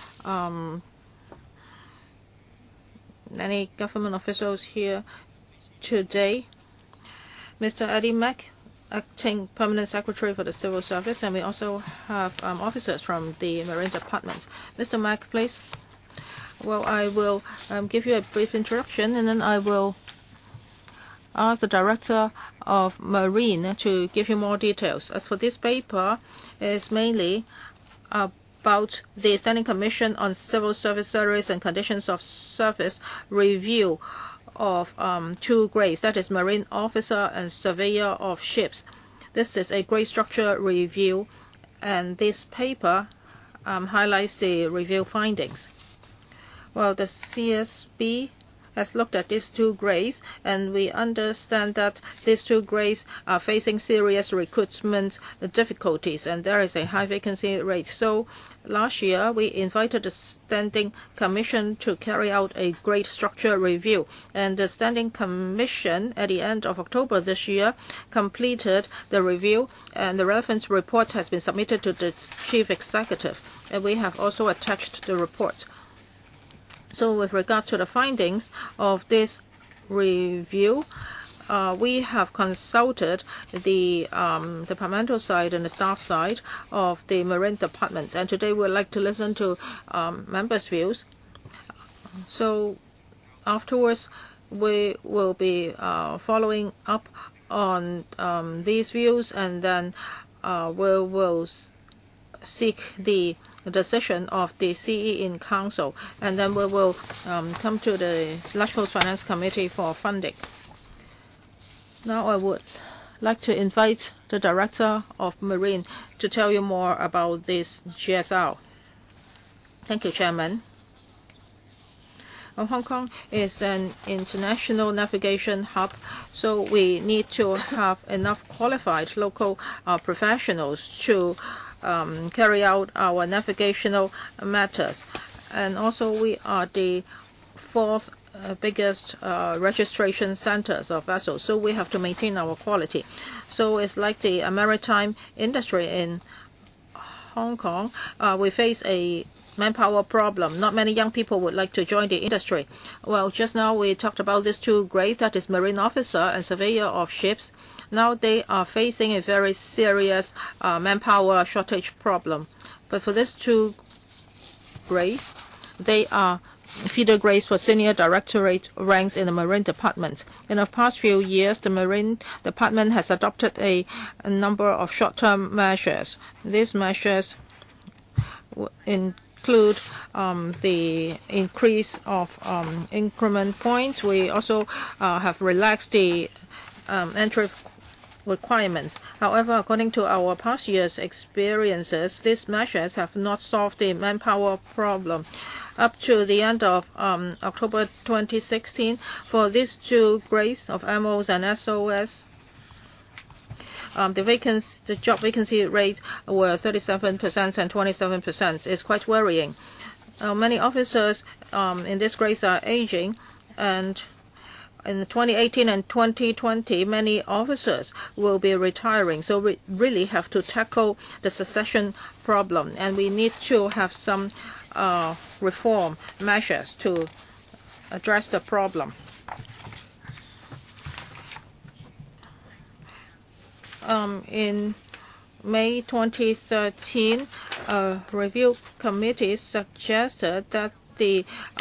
many government officials here today. Mr. Eddie Mack, Acting Permanent Secretary for the Civil Service, and we also have officers from the Marine Department. Mr. Mack, please. Well, I will give you a brief introduction, and then I will ask the Director of Marine to give you more details. As for this paper, it is mainly about the Standing Commission on Civil Service Salaries and Conditions of Service review of 2 grades, that is Marine Officer and Surveyor of Ships. This is a grade structure review, and this paper highlights the review findings. Well, the CSB has looked at these 2 grades, and we understand that these 2 grades are facing serious recruitment difficulties, and there is a high vacancy rate. So last year, we invited the Standing Commission to carry out a grade structure review, and the Standing Commission, at the end of October this year, completed the review, and the relevant report has been submitted to the Chief Executive, and we have also attached the report. So with regard to the findings of this review, we have consulted the departmental side and the staff side of the Marine Department, and today we would like to listen to members' views. So afterwards, we will be following up on these views, and then we will seek the decision of the CE in Council, and then we will come to the Large Post Finance Committee for funding. Now I would like to invite the Director of Marine to tell you more about this GSR. Thank you, Chairman. Hong Kong is an international navigation hub, so we need to have enough qualified local professionals to carry out our navigational matters. And also we are the 4th biggest registration centers of vessels, so we have to maintain our quality. So it's like the maritime industry in Hong Kong. We face a manpower problem. Not many young people would like to join the industry. Well, just now we talked about these 2 grades, that is Marine Officer and Surveyor of Ships. Now they are facing a very serious manpower shortage problem. But for these 2 grades, they are feeder grades for senior directorate ranks in the Marine Department. In the past few years, the Marine Department has adopted a number of short-term measures. These measures include the increase of increment points. We also have relaxed the entry requirements. However, according to our past year's experiences, these measures have not solved the manpower problem. Up to the end of October 2016, for these 2 grades of MOs and SOS, the job vacancy rates were 37% and 27%. It's quite worrying. Many officers in this grades are aging, and in 2018 and 2020, many officers will be retiring. So we really have to tackle the succession problem, and we need to have some reform measures to address the problem. In May 2013, a review committee suggested that the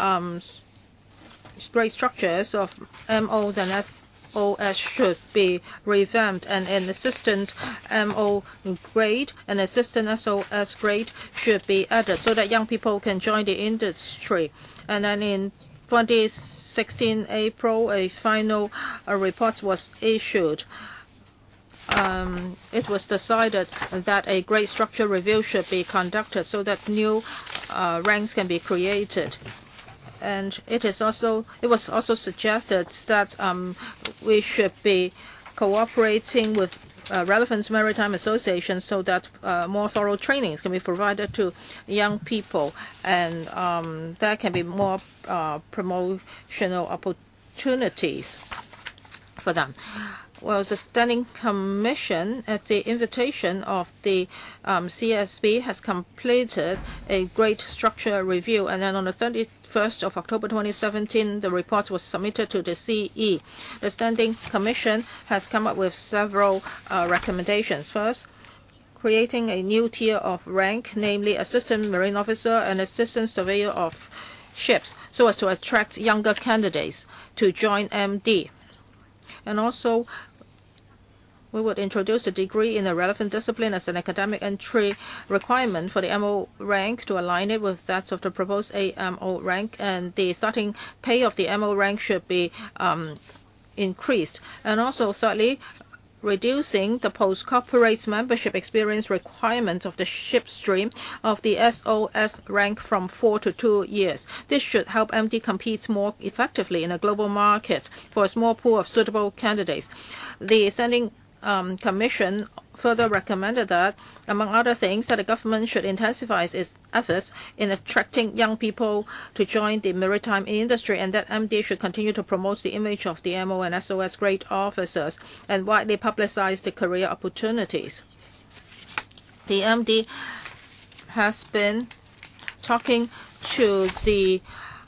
grade structures of MOs and SOS should be revamped, and an assistant MO grade and assistant SOS grade should be added so that young people can join the industry. And then in 2016 April, a final report was issued. it was decided that a grade structure review should be conducted so that new ranks can be created. And it was also suggested that we should be cooperating with relevant maritime associations so that more thorough trainings can be provided to young people, and there can be more promotional opportunities for them. Well, the Standing Commission, at the invitation of the CSB, has completed a grade structure review, and then on the 31st of October 2017, the report was submitted to the CE. The Standing Commission has come up with several recommendations. First, creating a new tier of rank, namely Assistant Marine Officer and Assistant Surveyor of Ships, so as to attract younger candidates to join MD. And also, we would introduce a degree in a relevant discipline as an academic entry requirement for the MO rank to align it with that of the proposed AMO rank, and the starting pay of the MO rank should be increased. And also, thirdly, reducing the post-corporate membership experience requirement of the ship stream of the SOS rank from 4 to 2 years. This should help MD compete more effectively in a global market for a small pool of suitable candidates. The Standing Commission further recommended that, among other things, that the government should intensify its efforts in attracting young people to join the maritime industry, and that MD should continue to promote the image of the MO and SOS grade officers and widely publicize the career opportunities. The MD has been talking to the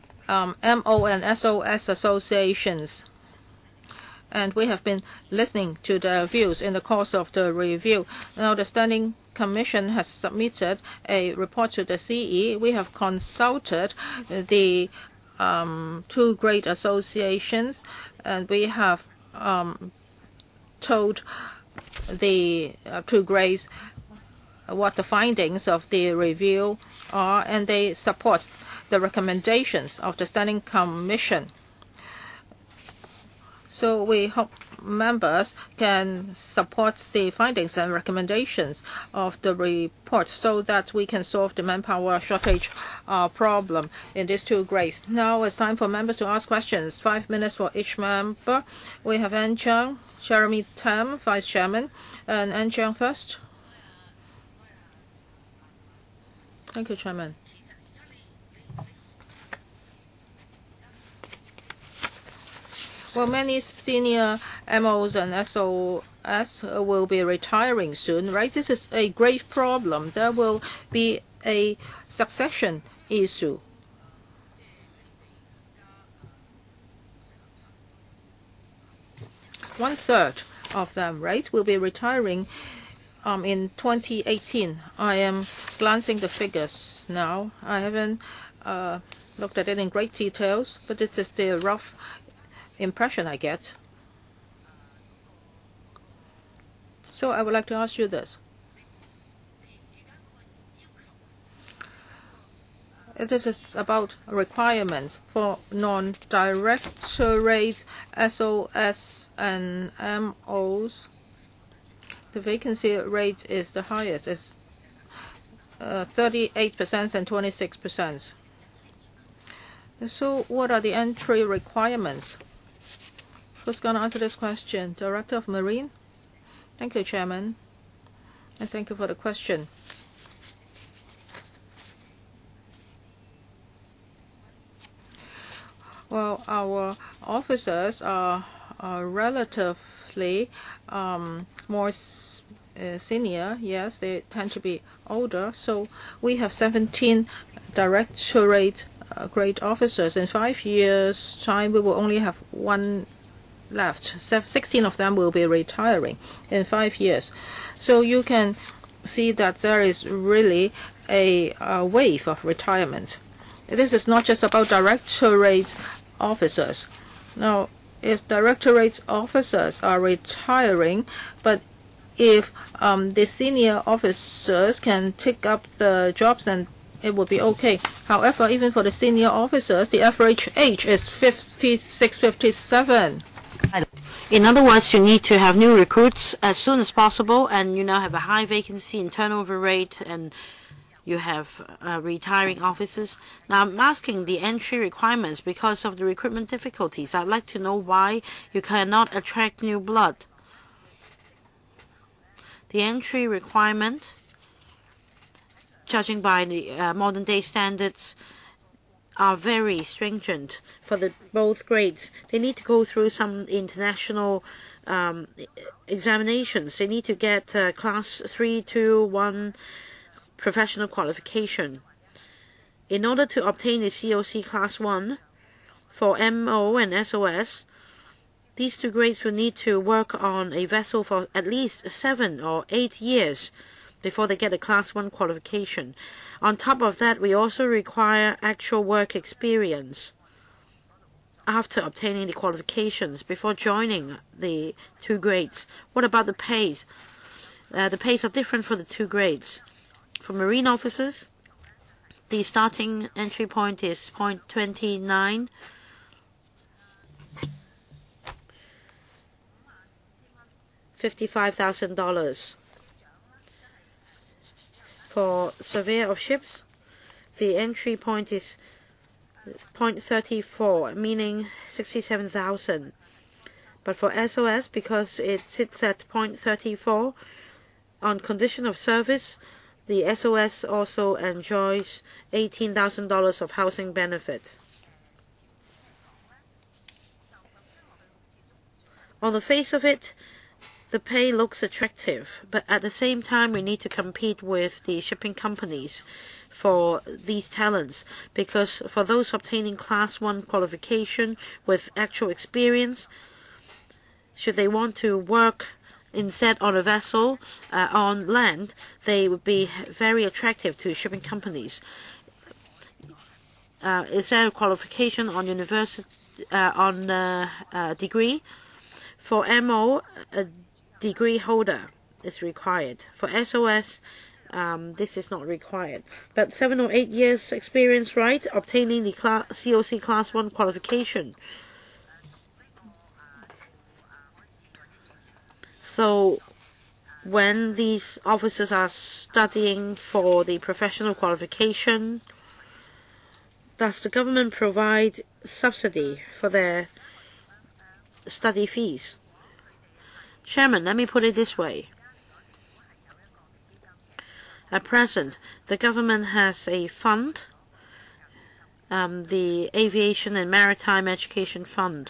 MO and SOS associations, and we have been listening to their views in the course of the review. Now, the Standing Commission has submitted a report to the CE. We have consulted the two grade associations, and we have told the two grades what the findings of the review are, and they support the recommendations of the Standing Commission. So we hope members can support the findings and recommendations of the report so that we can solve the manpower shortage problem in these two grades. Now it's time for members to ask questions. 5 minutes for each member. We have Ann Chiang, Jeremy Tam, Vice Chairman, and Ann Chiang first. Thank you, Chairman. Well, many senior MOs and SOS will be retiring soon, right? This is a grave problem. There will be a succession issue. One-third of them, right, will be retiring in 2018. I am glancing the figures now. I haven't looked at it in great details, but it is the rough impression I get. So I would like to ask you this. This is about requirements for non-directorate SOS and MOs. The vacancy rate is the highest. It's 38% and 26%. So what are the entry requirements? Who's going to answer this question? Director of Marine? Thank you, Chairman. And thank you for the question. Well, our officers are relatively more senior. Yes, they tend to be older. So we have 17 directorate grade officers. In 5 years' time, we will only have one left. 16 of them will be retiring in 5 years. So you can see that there is really a wave of retirement. This is not just about directorate officers. Now, if directorate officers are retiring, but if the senior officers can take up the jobs, then it would be okay. However, even for the senior officers, the average age is 56, 57.
In other words, you need to have new recruits as soon as possible, and you now have a high vacancy and turnover rate, and you have retiring officers. Now, I'm asking the entry requirements because of the recruitment difficulties. I'd like to know why you cannot attract new blood. The entry requirement, judging by the modern-day standards, are very stringent for both grades. They need to go through some international examinations. They need to get class 3, 2, 1 professional qualification. In order to obtain a COC class 1 for MO and SOS, these two grades will need to work on a vessel for at least 7 or 8 years before they get a class 1 qualification. On top of that, we also require actual work experience after obtaining the qualifications before joining the two grades. What about the pays? The pays are different for the two grades. For marine officers, the starting entry point is .29. $55,000. For surveyor of ships, the entry point is .34, meaning 67,000. But for SOS, because it sits at .34, on condition of service, the SOS also enjoys $18,000 of housing benefit. On the face of it, the pay looks attractive, but at the same time, we need to compete with the shipping companies for these talents, because for those obtaining class 1 qualification with actual experience, should they want to work instead on a vessel on land, they would be very attractive to shipping companies. Is there a qualification on university degree? For MO, a degree holder is required. For SOS, this is not required. But 7 or 8 years experience, right? Obtaining the COC Class 1 qualification. So when these officers are studying for the professional qualification, does the government provide subsidy for their study fees? Chairman, let me put it this way. At present, the government has a fund, the Aviation and Maritime Education Fund.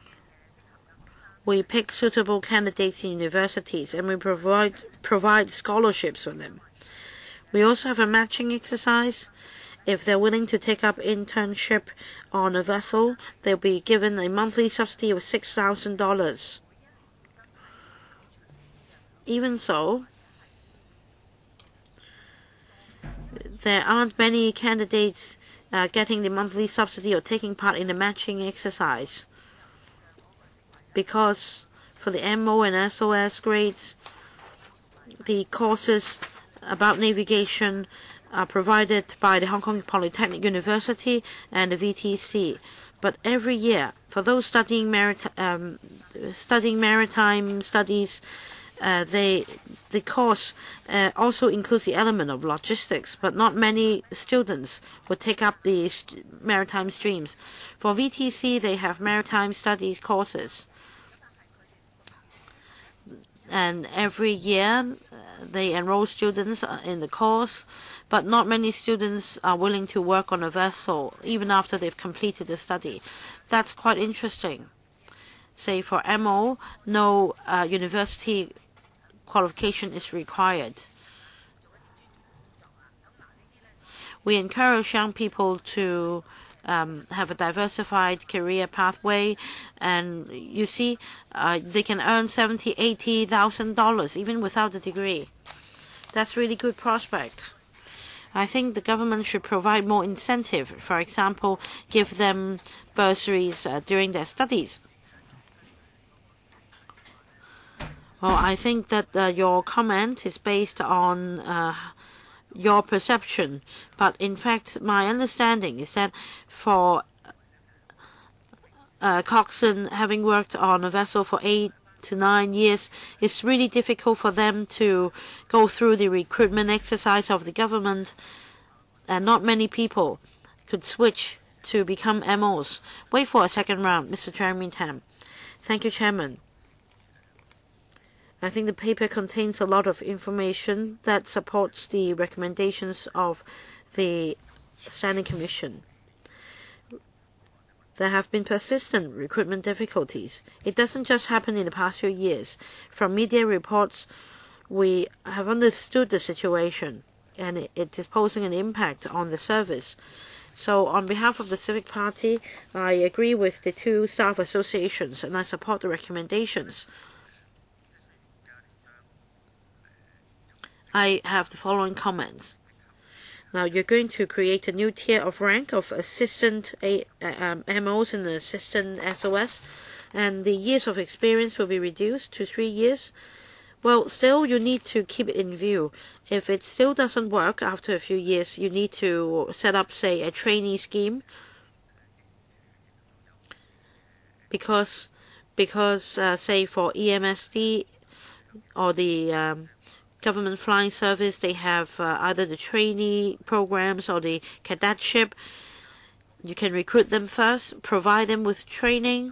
We pick suitable candidates in universities and we provide scholarships for them. We also have a matching exercise. If they're willing to take up internship on a vessel, they'll be given a monthly subsidy of $6,000. Even so, there aren't many candidates getting the monthly subsidy or taking part in the matching exercise, because for the MO and SOS grades, the courses about navigation are provided by the Hong Kong Polytechnic University and the VTC. But every year, for those studying maritime studies, the course also includes the element of logistics, but not many students would take up the maritime streams. For VTC, they have maritime studies courses. And every year, they enroll students in the course, but not many students are willing to work on a vessel, even after they've completed the study. That's quite interesting. Say for MO, no university qualification is required. We encourage young people to have a diversified career pathway, and you see, they can earn $70,000, $80,000 even without a degree. That's really good prospect. I think the government should provide more incentive. For example, give them bursaries during their studies. Well, I think that your comment is based on your perception, but in fact, my understanding is that for coxswain having worked on a vessel for 8 to 9 years, it's really difficult for them to go through the recruitment exercise of the government, and not many people could switch to become MOs. Wait for a second round, Mr. Chairman Tam. Thank you, Chairman. I think the paper contains a lot of information that supports the recommendations of the Standing Commission. There have been persistent recruitment difficulties. It doesn't just happen in the past few years. From media reports, we have understood the situation, and it is posing an impact on the service. So on behalf of the Civic Party, I agree with the two staff associations, and I support the recommendations. I have the following comments. Now, you're going to create a new tier of rank of assistant MOs and assistant SOS, and the years of experience will be reduced to 3 years. Well, still, you need to keep it in view. If it still doesn't work after a few years, you need to set up, say, a trainee scheme. Because say, for EMSD or the government flying service, they have either the trainee programs or the cadetship. You can recruit them first, provide them with training.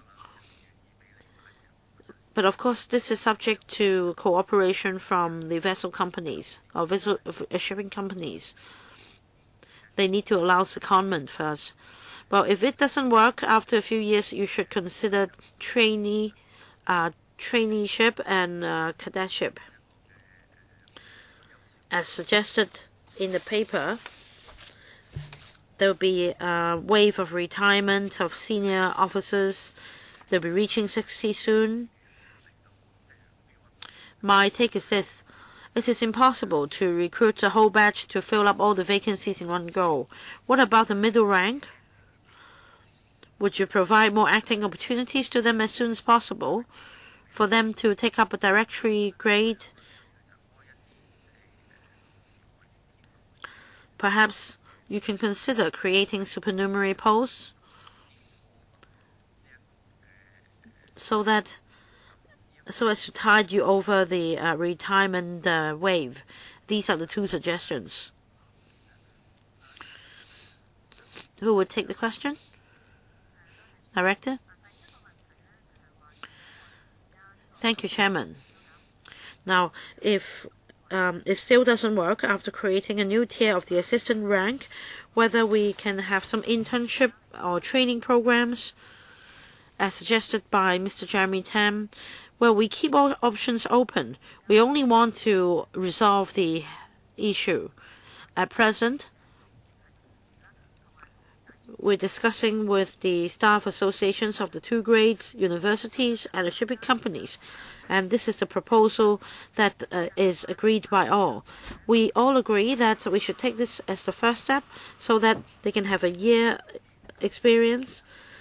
But of course, this is subject to cooperation from the vessel companies or shipping companies. They need to allow secondment first. Well, if it doesn't work after a few years, you should consider traineeship and cadetship. As suggested in the paper, there will be a wave of retirement of senior officers. They'll be reaching 60 soon. My take is this. It is impossible to recruit a whole batch to fill up all the vacancies in one go. What about the middle rank? Would you provide more acting opportunities to them as soon as possible for them to take up a directory grade? Perhaps you can consider creating supernumerary posts so as to tide you over the retirement wave. These are the two suggestions. Who would take the question? Director? Thank you, Chairman. Now, if it still doesn't work after creating a new tier of the assistant rank, whether we can have some internship or training programs, as suggested by Mr. Jeremy Tam. Well, we keep all options open. We only want to resolve the issue. At present, we're discussing with the staff associations of the two grades, universities, and the shipping companies. And this is the proposal that is agreed by all. We all agree that we should take this as the first step so that they can have a year experience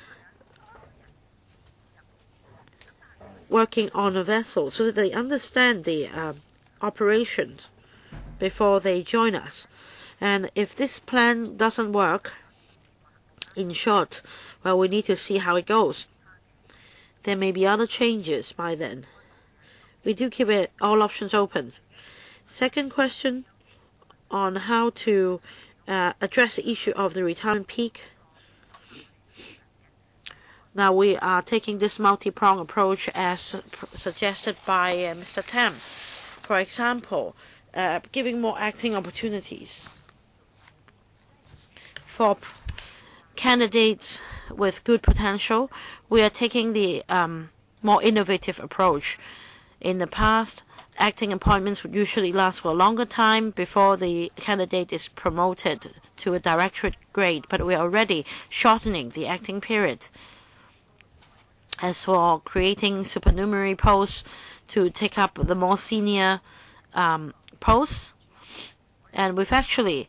working on a vessel so that they understand the operations before they join us. And if this plan doesn't work, in short, well, we need to see how it goes. There may be other changes by then. We do keep all options open. Second question on how to address the issue of the retirement peak. Now we are taking this multi-pronged approach as suggested by Mr. Tam. For example, giving more acting opportunities for candidates with good potential. We are taking the more innovative approach. In the past, acting appointments would usually last for a longer time before the candidate is promoted to a directorate grade, but we are already shortening the acting period. As for creating supernumerary posts to take up the more senior posts, and we've actually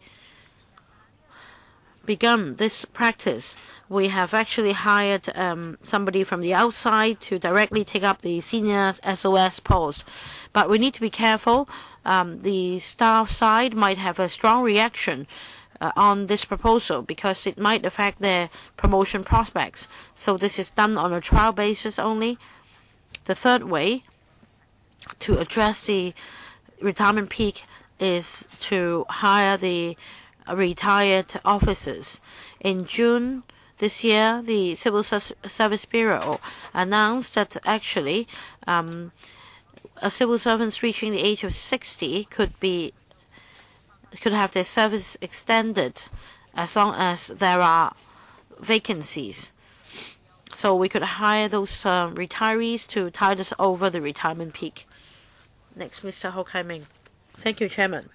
begun this practice. We have actually hired somebody from the outside to directly take up the senior SOS post. But we need to be careful. The staff side might have a strong reaction on this proposal because it might affect their promotion prospects. So this is done on a trial basis only. The third way to address the retirement peak is to hire the retired officers. In June this year, the Civil Service Bureau announced that actually a civil servants reaching the age of 60 could have their service extended as long as there are vacancies. So we could hire those retirees to tide us over the retirement peak. Next, Mr. Ho Kai-ming. Thank you, Chairman.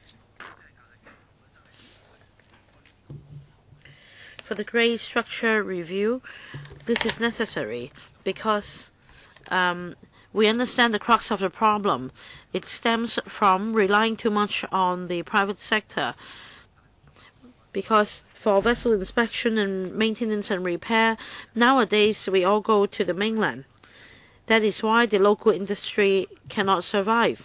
For the grade structure review, this is necessary because we understand the crux of the problem. It stems from relying too much on the private sector because for vessel inspection and maintenance and repair, nowadays we all go to the mainland. That is why the local industry cannot survive.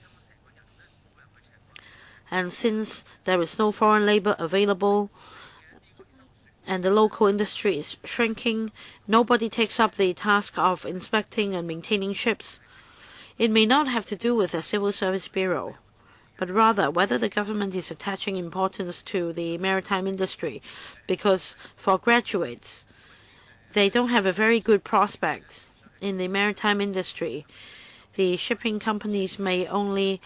And since there is no foreign labor available and the local industry is shrinking, nobody takes up the task of inspecting and maintaining ships. It may not have to do with the Civil Service Bureau, but rather whether the government is attaching importance to the maritime industry, because for graduates, they don't have a very good prospect in the maritime industry. The shipping companies may only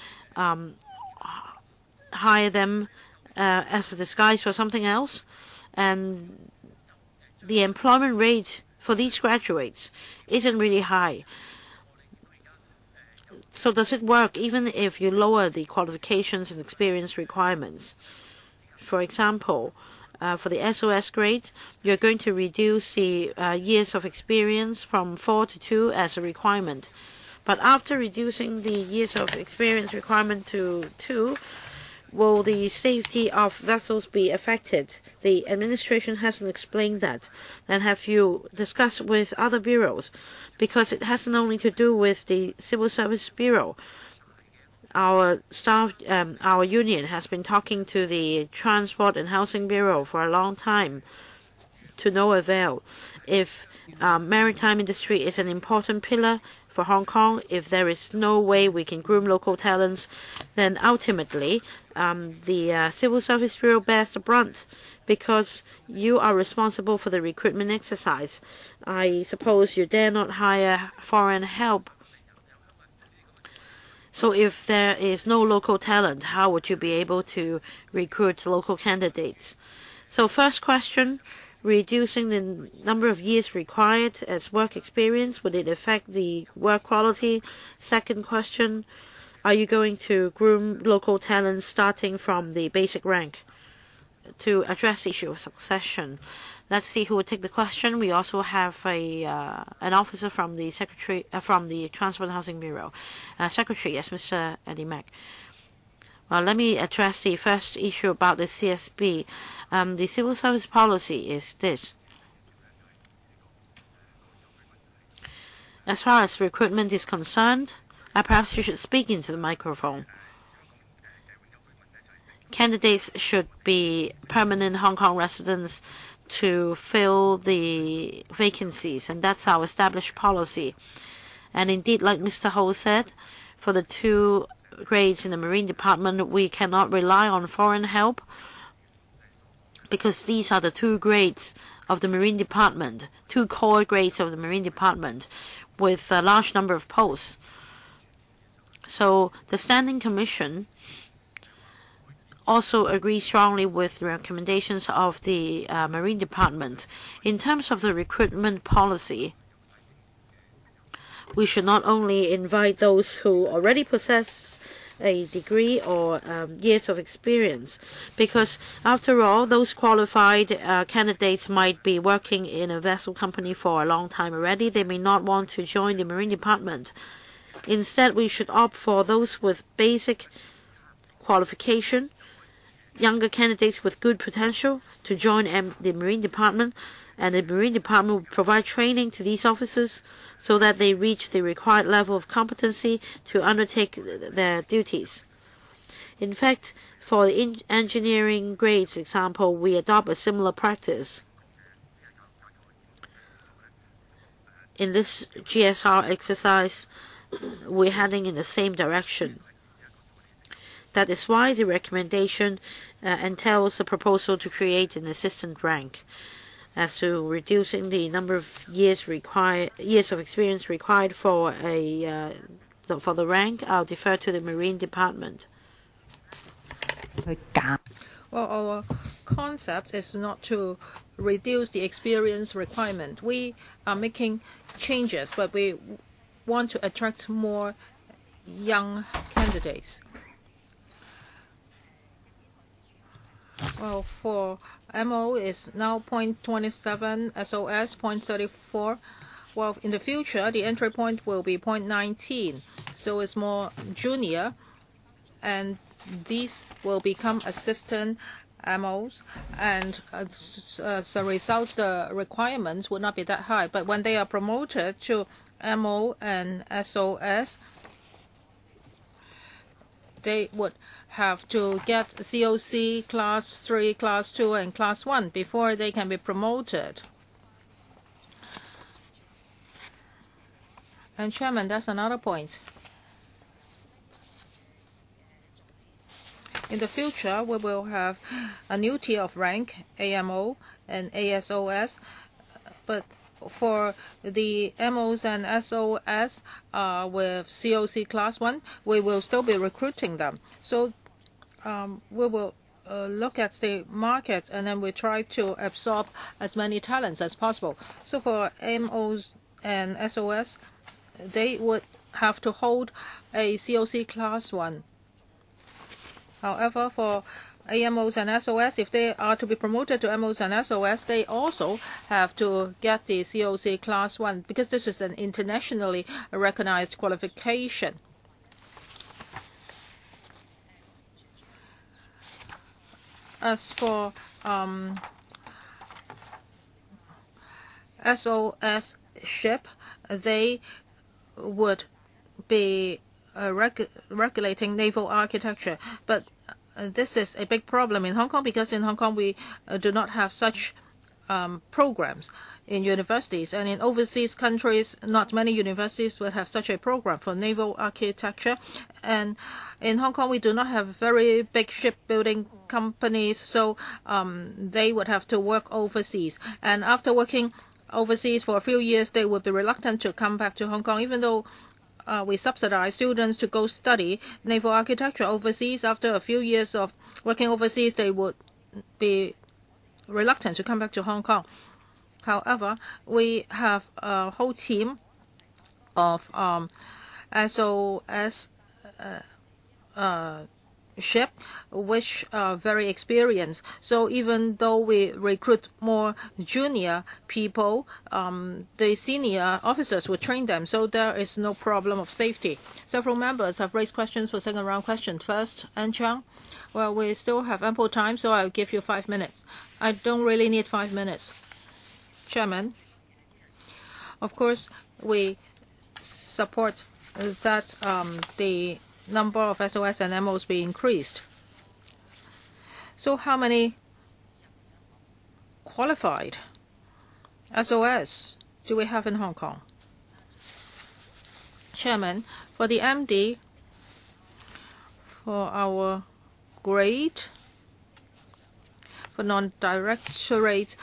hire them as a disguise for something else, and the employment rate for these graduates isn't really high. So does it work even if you lower the qualifications and experience requirements? For example, for the SOS grade, you're going to reduce the years of experience from 4 to 2 as a requirement. But after reducing the years of experience requirement to 2, will the safety of vessels be affected? The administration hasn't explained that. And have you discussed with other bureaus? Because it hasn't only to do with the Civil Service Bureau. Our staff, our union has been talking to the Transport and Housing Bureau for a long time to no avail. If maritime industry is an important pillar for Hong Kong, if there is no way we can groom local talents, then ultimately the Civil Service Bureau bears the brunt because you are responsible for the recruitment exercise. I suppose you dare not hire foreign help. So if there is no local talent, how would you be able to recruit local candidates? So first question, reducing the number of years required as work experience, would it affect the work quality? Second question, are you going to groom local talents starting from the basic rank to address the issue of succession? Let's see who will take the question. We also have an officer from the from the Transport and Housing Bureau. Secretary, yes, Mr. Eddie Mack. Well, let me address the first issue about the CSB. The civil service policy is this. As far as recruitment is concerned, perhaps you should speak into the microphone. Candidates should be permanent Hong Kong residents to fill the vacancies, and that's our established policy. And indeed, like Mr. Ho said, for the 2 grades in the Marine Department, we cannot rely on foreign help because these are the 2 grades of the Marine Department, 2 core grades of the Marine Department with a large number of posts. So the Standing Commission also agree strongly with the recommendations of the Marine Department. In terms of the recruitment policy, we should not only invite those who already possess a degree or years of experience, because after all, those qualified candidates might be working in a vessel company for a long time already. They may not want to join the Marine Department. Instead, we should opt for those with basic qualification, younger candidates with good potential to join the Marine Department, and the Marine Department will provide training to these officers so that they reach the required level of competency to undertake their duties. In fact, For the engineering grades example, we adopt a similar practice. In this GSR exercise, we're heading in the same direction. That is why the recommendation entails a proposal to create an assistant rank. As to reducing the number of years of experience required for the rank, I'll defer to the Marine Department.
Well, our concept is not to reduce the experience requirement. We are making changes, but we want to attract more young candidates. Well, for MO is now 0.27, SOS 0.34. Well, in the future, the entry point will be 0.19, so it's more junior, and these will become assistant MOs, and as a result, the requirements would not be that high. But when they are promoted to MO and SOS, they would have to get COC Class 3, Class 2, and Class 1 before they can be promoted. And Chairman, that's another point. In the future, we will have a new tier of rank, AMO and ASOS, but for the MOs and SOS with COC Class 1, we will still be recruiting them. So we will look at the market, and then we try to absorb as many talents as possible. So for MOs and SOS, they would have to hold a COC Class 1. However, for AMOs and SOS, if they are to be promoted to MOs and SOS, they also have to get the COC Class 1, because this is an internationally recognized qualification. As for SOS ship, they would be regulating naval architecture. But this is a big problem in Hong Kong, because in Hong Kong we do not have such programs in universities, and in overseas countries not many universities will have such a program for naval architecture. And in Hong Kong we do not have very big shipbuilding companies, so they would have to work overseas, and after working overseas for a few years they would be reluctant to come back to Hong Kong, even though we subsidize students to go study naval architecture overseas. After a few years of working overseas, they would be reluctant to come back to Hong Kong. However, we have a whole team of SOS ship which are very experienced. So even though we recruit more junior people, the senior officers will train them, so there is no problem of safety. Several members have raised questions for second round question. First, An Chang. Well, we still have ample time, so I'll give you 5 minutes. I don't really need 5 minutes. Chairman, of course, we support that the number of SOS and MOs be increased. So how many qualified SOS do we have in Hong Kong? Chairman, for the MD, for our grade, for non-directorate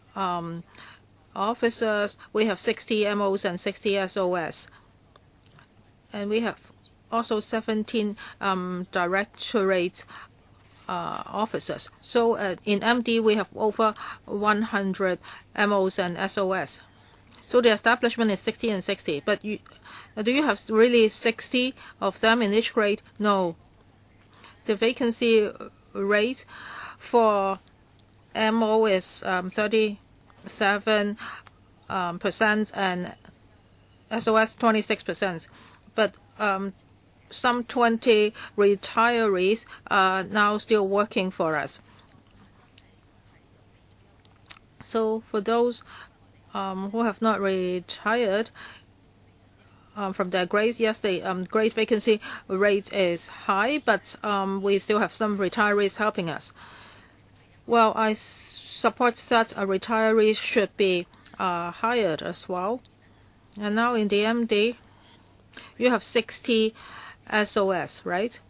officers, we have 60 MOs and 60 SOS. And we have also 17 directorate officers. So in MD, we have over 100 MOs and SOS. So the establishment is 60 and 60. But do you have really 60 of them in each grade? No. The vacancy rate for MO is 37% and SOS 26%. But some 20 retirees are now still working for us. So for those who have not retired, from their grades. Yes, the grade vacancy rate is high, but we still have some retirees helping us. Well, I support that retirees should be hired as well. And now in the MD, you have 60 SOS, right?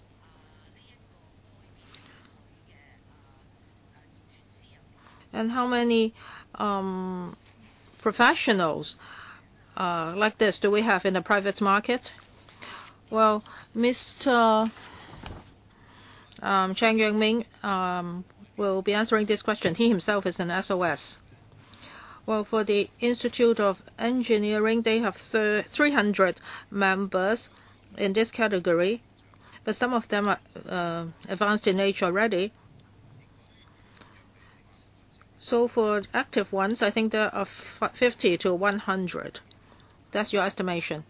And how many professionals like this do we have in the private market? Well, Mr. Chang Yang-ming will be answering this question. He himself is an SOS. Well, for the Institute of Engineering, they have 300 members in this category, but some of them are advanced in age already. So for active ones, I think there are 50 to 100. That's your estimation.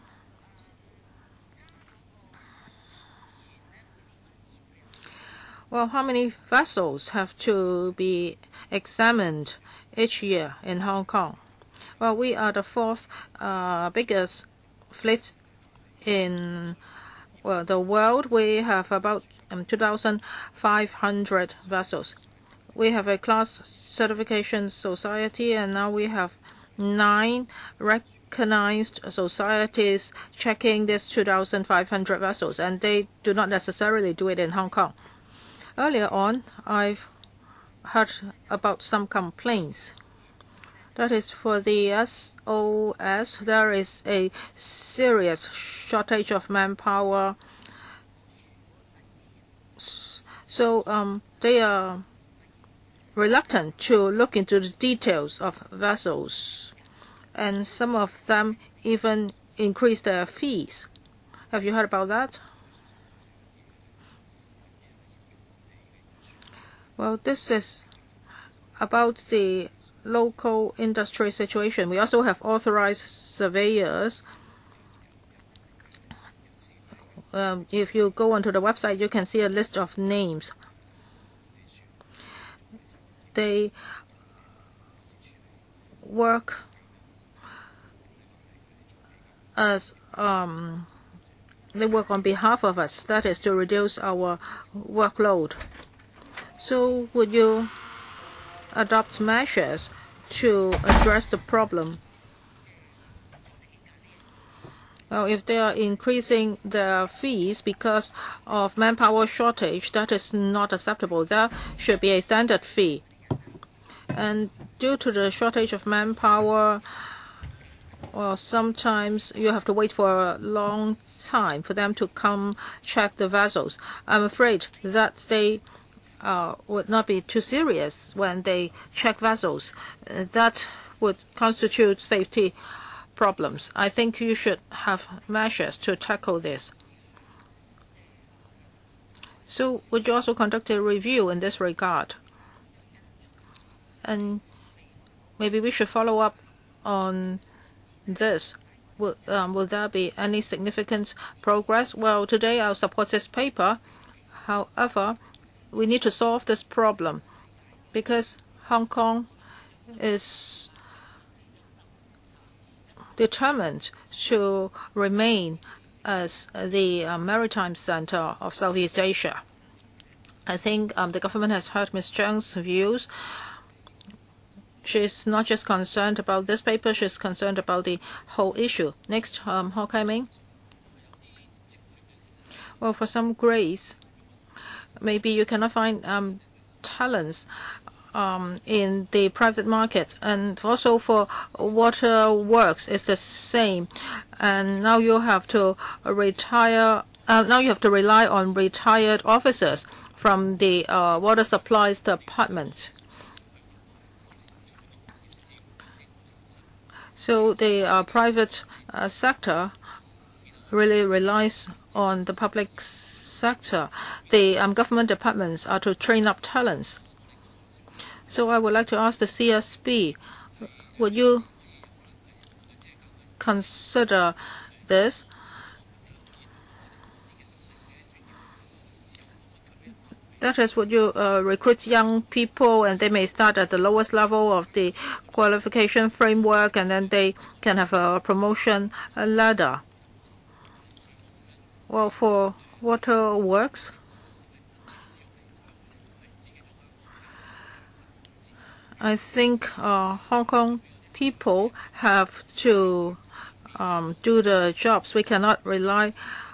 Well, how many vessels have to be examined each year in Hong Kong? Well, we are the fourth biggest fleet in the world. We have about 2,500 vessels. We have a class certification society, and now we have 9 recognized societies checking this 2,500 vessels, and they do not necessarily do it in Hong Kong. Earlier on, I've heard about some complaints. That is, for the SOS, there is a serious shortage of manpower. So they are reluctant to look into the details of vessels, and some of them even increase their fees. Have you heard about that? Well, this is about the local industry situation. We also have authorized surveyors. If you go onto the website, you can see a list of names. They work as they work on behalf of us. That is to reduce our workload. So would you adopt measures to address the problem? Well, if they are increasing their fees because of manpower shortage, that is not acceptable. There should be a standard fee. And due to the shortage of manpower, well, sometimes you have to wait for a long time for them to come check the vessels. I'm afraid that they would not be too serious when they check vessels. That would constitute safety problems. I think you should have measures to tackle this. So would you also conduct a review in this regard? And maybe we should follow up on this. Will there be any significant progress? Well, today I'll support this paper. However, we need to solve this problem because Hong Kong is determined to remain as the maritime center of Southeast Asia. I think the government has heard Ms. Zhang's views. She's not just concerned about this paper, she's concerned about the whole issue. Next, Ho Kai-ming. Well, for some grades, maybe you cannot find talents in the private market, and also for water works it's the same. And now you have to retire. Now you have to rely on retired officers from the water supplies department. So the private sector really relies on the public sector. The government departments are to train up talents. So I would like to ask the CSB, would you consider this? That is, would you recruit young people, and they may start at the lowest level of the qualification framework, and then they can have a promotion ladder? Well, for water works, I think Hong Kong people have to do the jobs. We cannot rely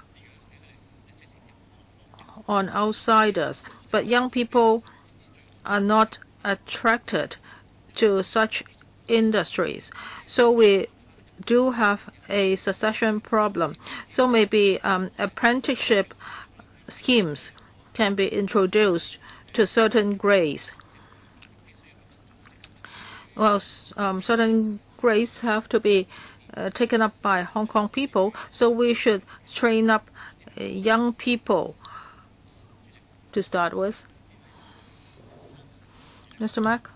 on outsiders. But young people are not attracted to such industries. So we do have a succession problem. So maybe apprenticeship schemes can be introduced to certain grades. Well, certain grades have to be taken up by Hong Kong people, so we should train up young people to start with. Mr. Mack?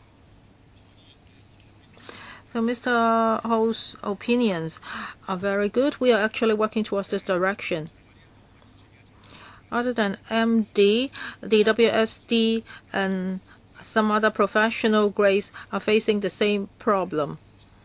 So Mr. Ho's opinions are very good. We are actually working towards this direction. Other than MD, the WSD and some other professional grades are facing the same problem.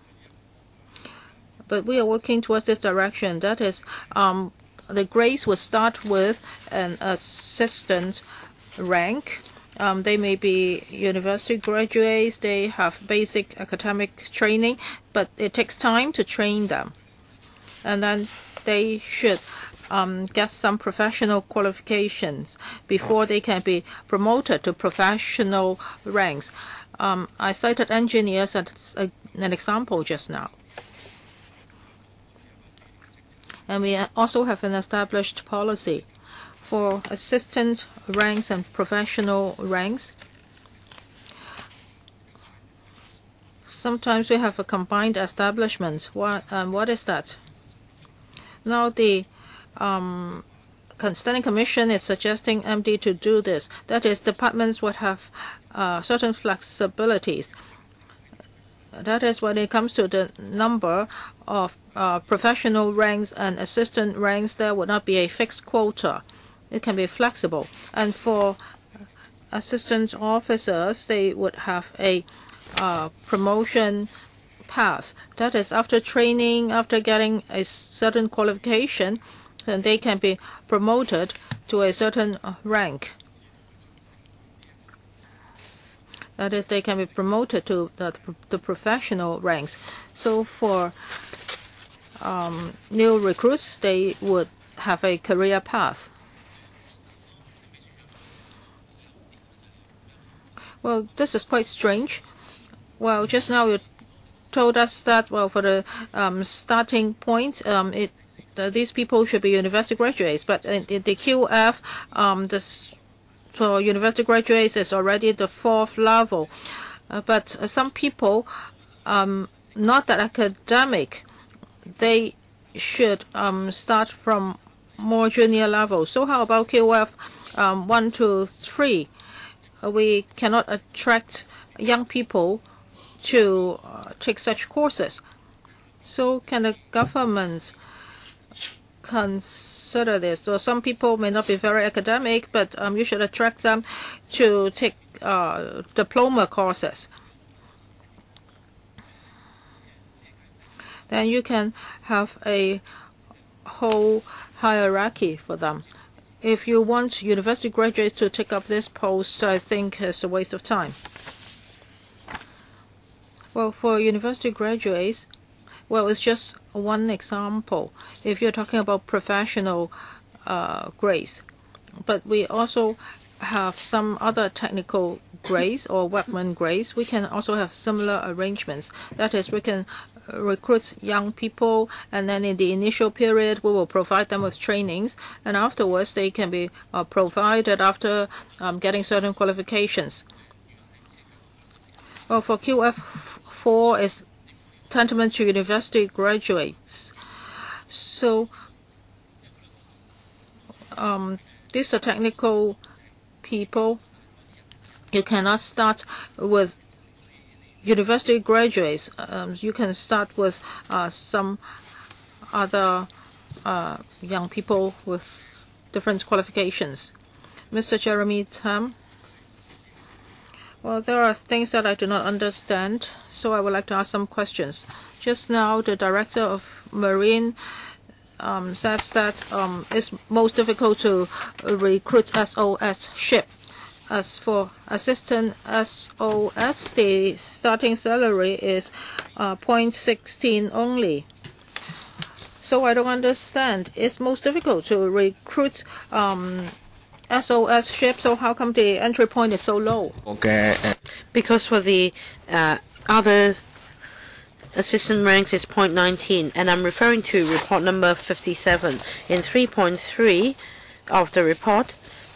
But we are working towards this direction. That is, the grades will start with an assistant rank. They may be university graduates. They have basic academic training, but it takes time to train them. And then they should get some professional qualifications before they can be promoted to professional ranks. I cited engineers as an example just now. And we also have an established policy for assistant ranks and professional ranks. Sometimes we have a combined establishment. What is that? Now the Standing Commission is suggesting MD to do this. That is, departments would have certain flexibilities. That is, when it comes to the number of professional ranks and assistant ranks, there would not be a fixed quota. It can be flexible. And for assistant officers, they would have a promotion path. That is, after training, after getting a certain qualification, then they can be promoted to a certain rank. That is, they can be promoted to the professional ranks. So for new recruits, they would have a career path. Well, this is quite strange. Well, just now you told us that, well, for the starting point, these people should be university graduates. But in the QF, for university graduates is already the 4th level. But some people, not that academic, they should start from more junior level. So how about QF 1 to 3? We cannot attract young people to take such courses. So can the government consider this? So some people may not be very academic, but you should attract them to take diploma courses. Then you can have a whole hierarchy for them. If you want university graduates to take up this post, I think it's a waste of time. Well, for university graduates, well, it's just one example. If you're talking about professional grades, but we also have some other technical grades or workman grades. We can also have similar arrangements. That is, we can recruit young people, and then in the initial period we will provide them with trainings, and afterwards they can be provided after getting certain qualifications. Well, for QF4 is tantamount to university graduates. So these are technical people. You cannot start with university graduates. You can start with some other young people with different qualifications. Mr. Jeremy Tam. Well, there are things that I do not understand, so I would like to ask some questions. Just now, the Director of Marine says that it's most difficult to recruit SOS ship. As for assistant SOS, the starting salary is 0.16 only. So I don't understand. It's most difficult to recruit SOS ships, so how come the entry point is so low?
Okay. Because for the other assistant ranks is 0.19, and I'm referring to report number 57. In 3.3 of the report,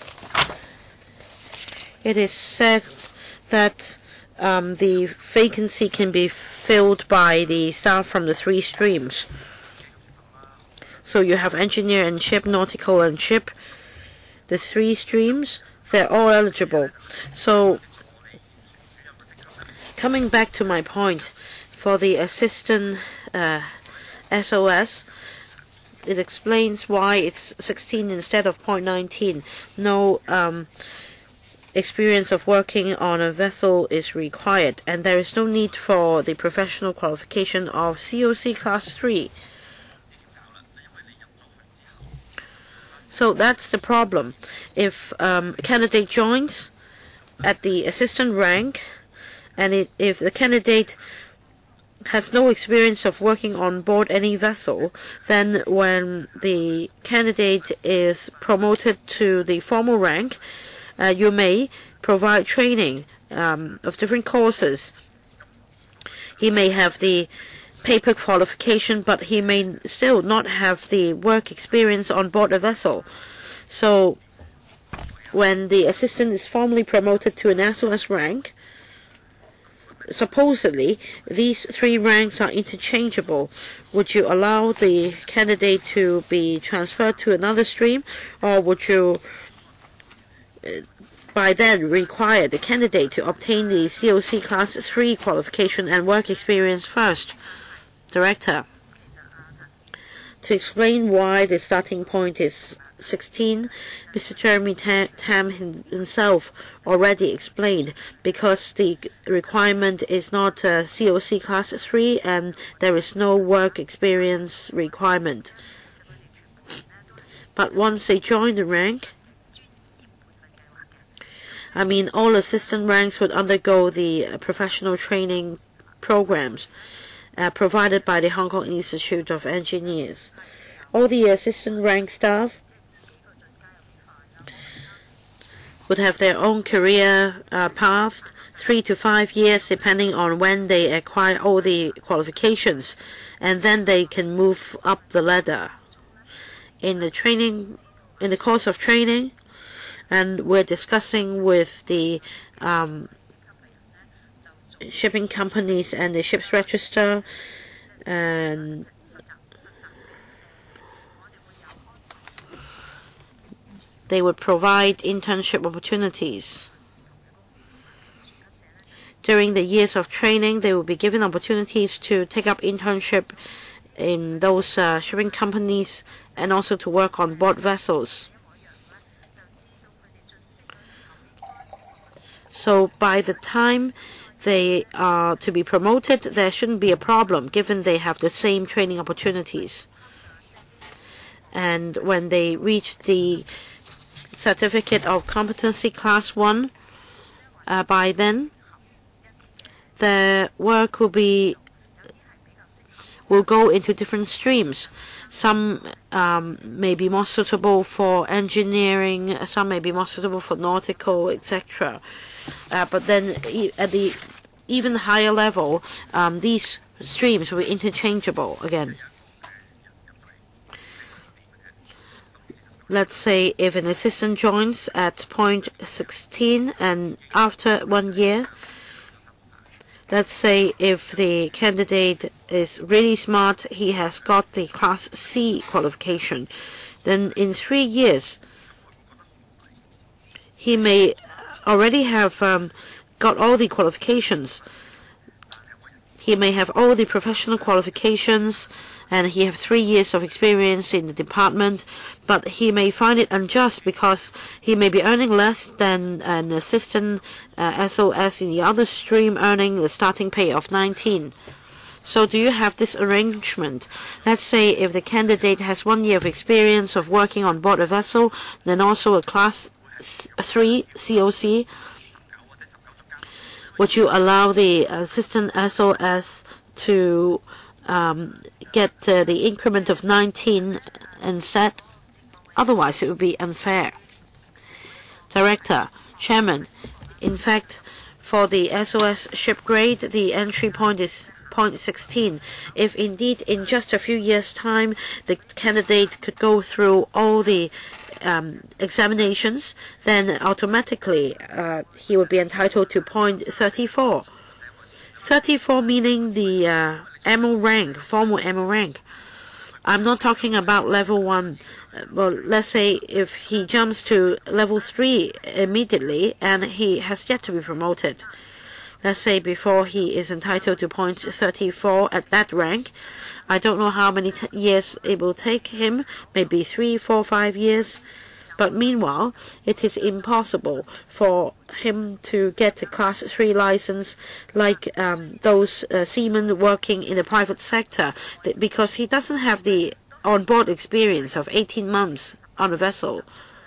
it is said that the vacancy can be filled by the staff from the 3 streams. So you have engineer and ship, nautical and ship, the 3 streams, they're all eligible. So coming back to my point, for the assistant SOS, it explains why it's 16 instead of 0.19. No experience of working on a vessel is required, and there is no need for the professional qualification of COC Class 3. So that's the problem. If a candidate joins at the assistant rank, and if the candidate has no experience of working on board any vessel, then when the candidate is promoted to the formal rank, you may provide training of different courses. He may have the paper qualification, but he may still not have the work experience on board a vessel. So when the assistant is formally promoted to an SOS rank, supposedly these 3 ranks are interchangeable. Would you allow the candidate to be transferred to another stream, or would you by then require the candidate to obtain the COC Class 3 qualification and work experience first? Director, to explain why the starting point is 16, Mr. Jeremy Tam himself already explained, because the requirement is not COC Class 3 and there is no work experience requirement. But once they join the rank, all assistant ranks would undergo the professional training programs provided by the Hong Kong Institute of Engineers. All the assistant rank staff would have their own career path, 3 to 5 years, depending on when they acquire all the qualifications, and then they can move up the ladder. In the course of training, and we're discussing with the shipping companies and the ship's register, and they would provide internship opportunities. During the years of training, they will be given opportunities to take up internship in those shipping companies and also to work on board vessels. So by the time they are to be promoted, there shouldn't be a problem, given they have the same training opportunities. And when they reach the certificate of competency Class 1, by then the work will go into different streams. Some may be more suitable for engineering, some may be more suitable for nautical, etc. But then at the even higher level, these streams will be interchangeable again. Let's say if an assistant joins at 0.16 and after 1 year, let's say if the candidate is really smart, he has got the Class C qualification, then in 3 years he may already have got all the qualifications. He may have all the professional qualifications and he have 3 years of experience in the department, but he may find it unjust because he may be earning less than an assistant SOS in the other stream earning the starting pay of 19. So do you have this arrangement? Let's say if the candidate has 1 year of experience of working on board a vessel, then also a Class 3 COC, would you allow the assistant SOS to get the increment of 19 instead? Otherwise, it would be unfair. Director, Chairman, in fact, for the SOS ship grade, the entry point is 0.16. If indeed in just a few years' time the candidate could go through all the examinations, then automatically he would be entitled to 0.34. 34 meaning the MO rank, formal MO rank. I'm not talking about level 1. Well, let's say if he jumps to level 3 immediately and he has yet to be promoted. Let's say before he is entitled to 0.34 at that rank. I don't know how many years it will take him, maybe 3, 4, 5 years. But meanwhile, it is impossible for him to get a Class 3 license like those seamen working in the private sector, because he doesn't have the on-board experience of 18 months on a vessel.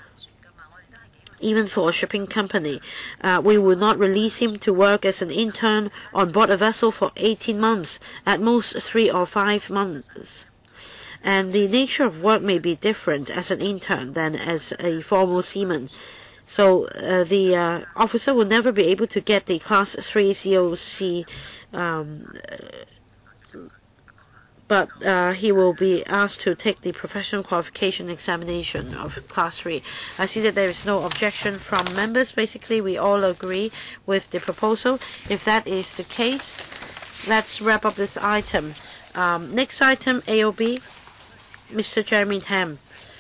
Even for a shipping company, we will not release him to work as an intern on board a vessel for 18 months, at most 3 or 5 months. And the nature of work may be different as an intern than as a formal seaman. So the officer will never be able to get the Class 3 COC, but he will be asked to take the professional qualification examination of Class 3. I see that there is no objection from members. Basically, we all agree with the proposal. If that is the case, let's wrap up this item. Next item, AOB. Mr. Jeremy Tam.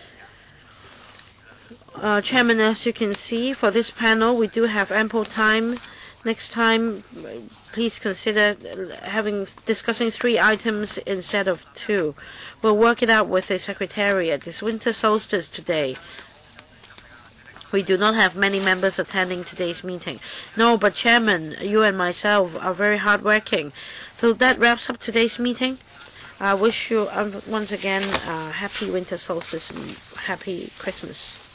Chairman, as you can see, for this panel, we do have ample time. Next time, please consider discussing 3 items instead of 2. We'll work it out with the Secretariat. This winter solstice today. We do not have many members attending today's meeting. No, but Chairman, you and myself are very hardworking. So that wraps up today's meeting. I wish you once again happy winter solstice and happy Christmas.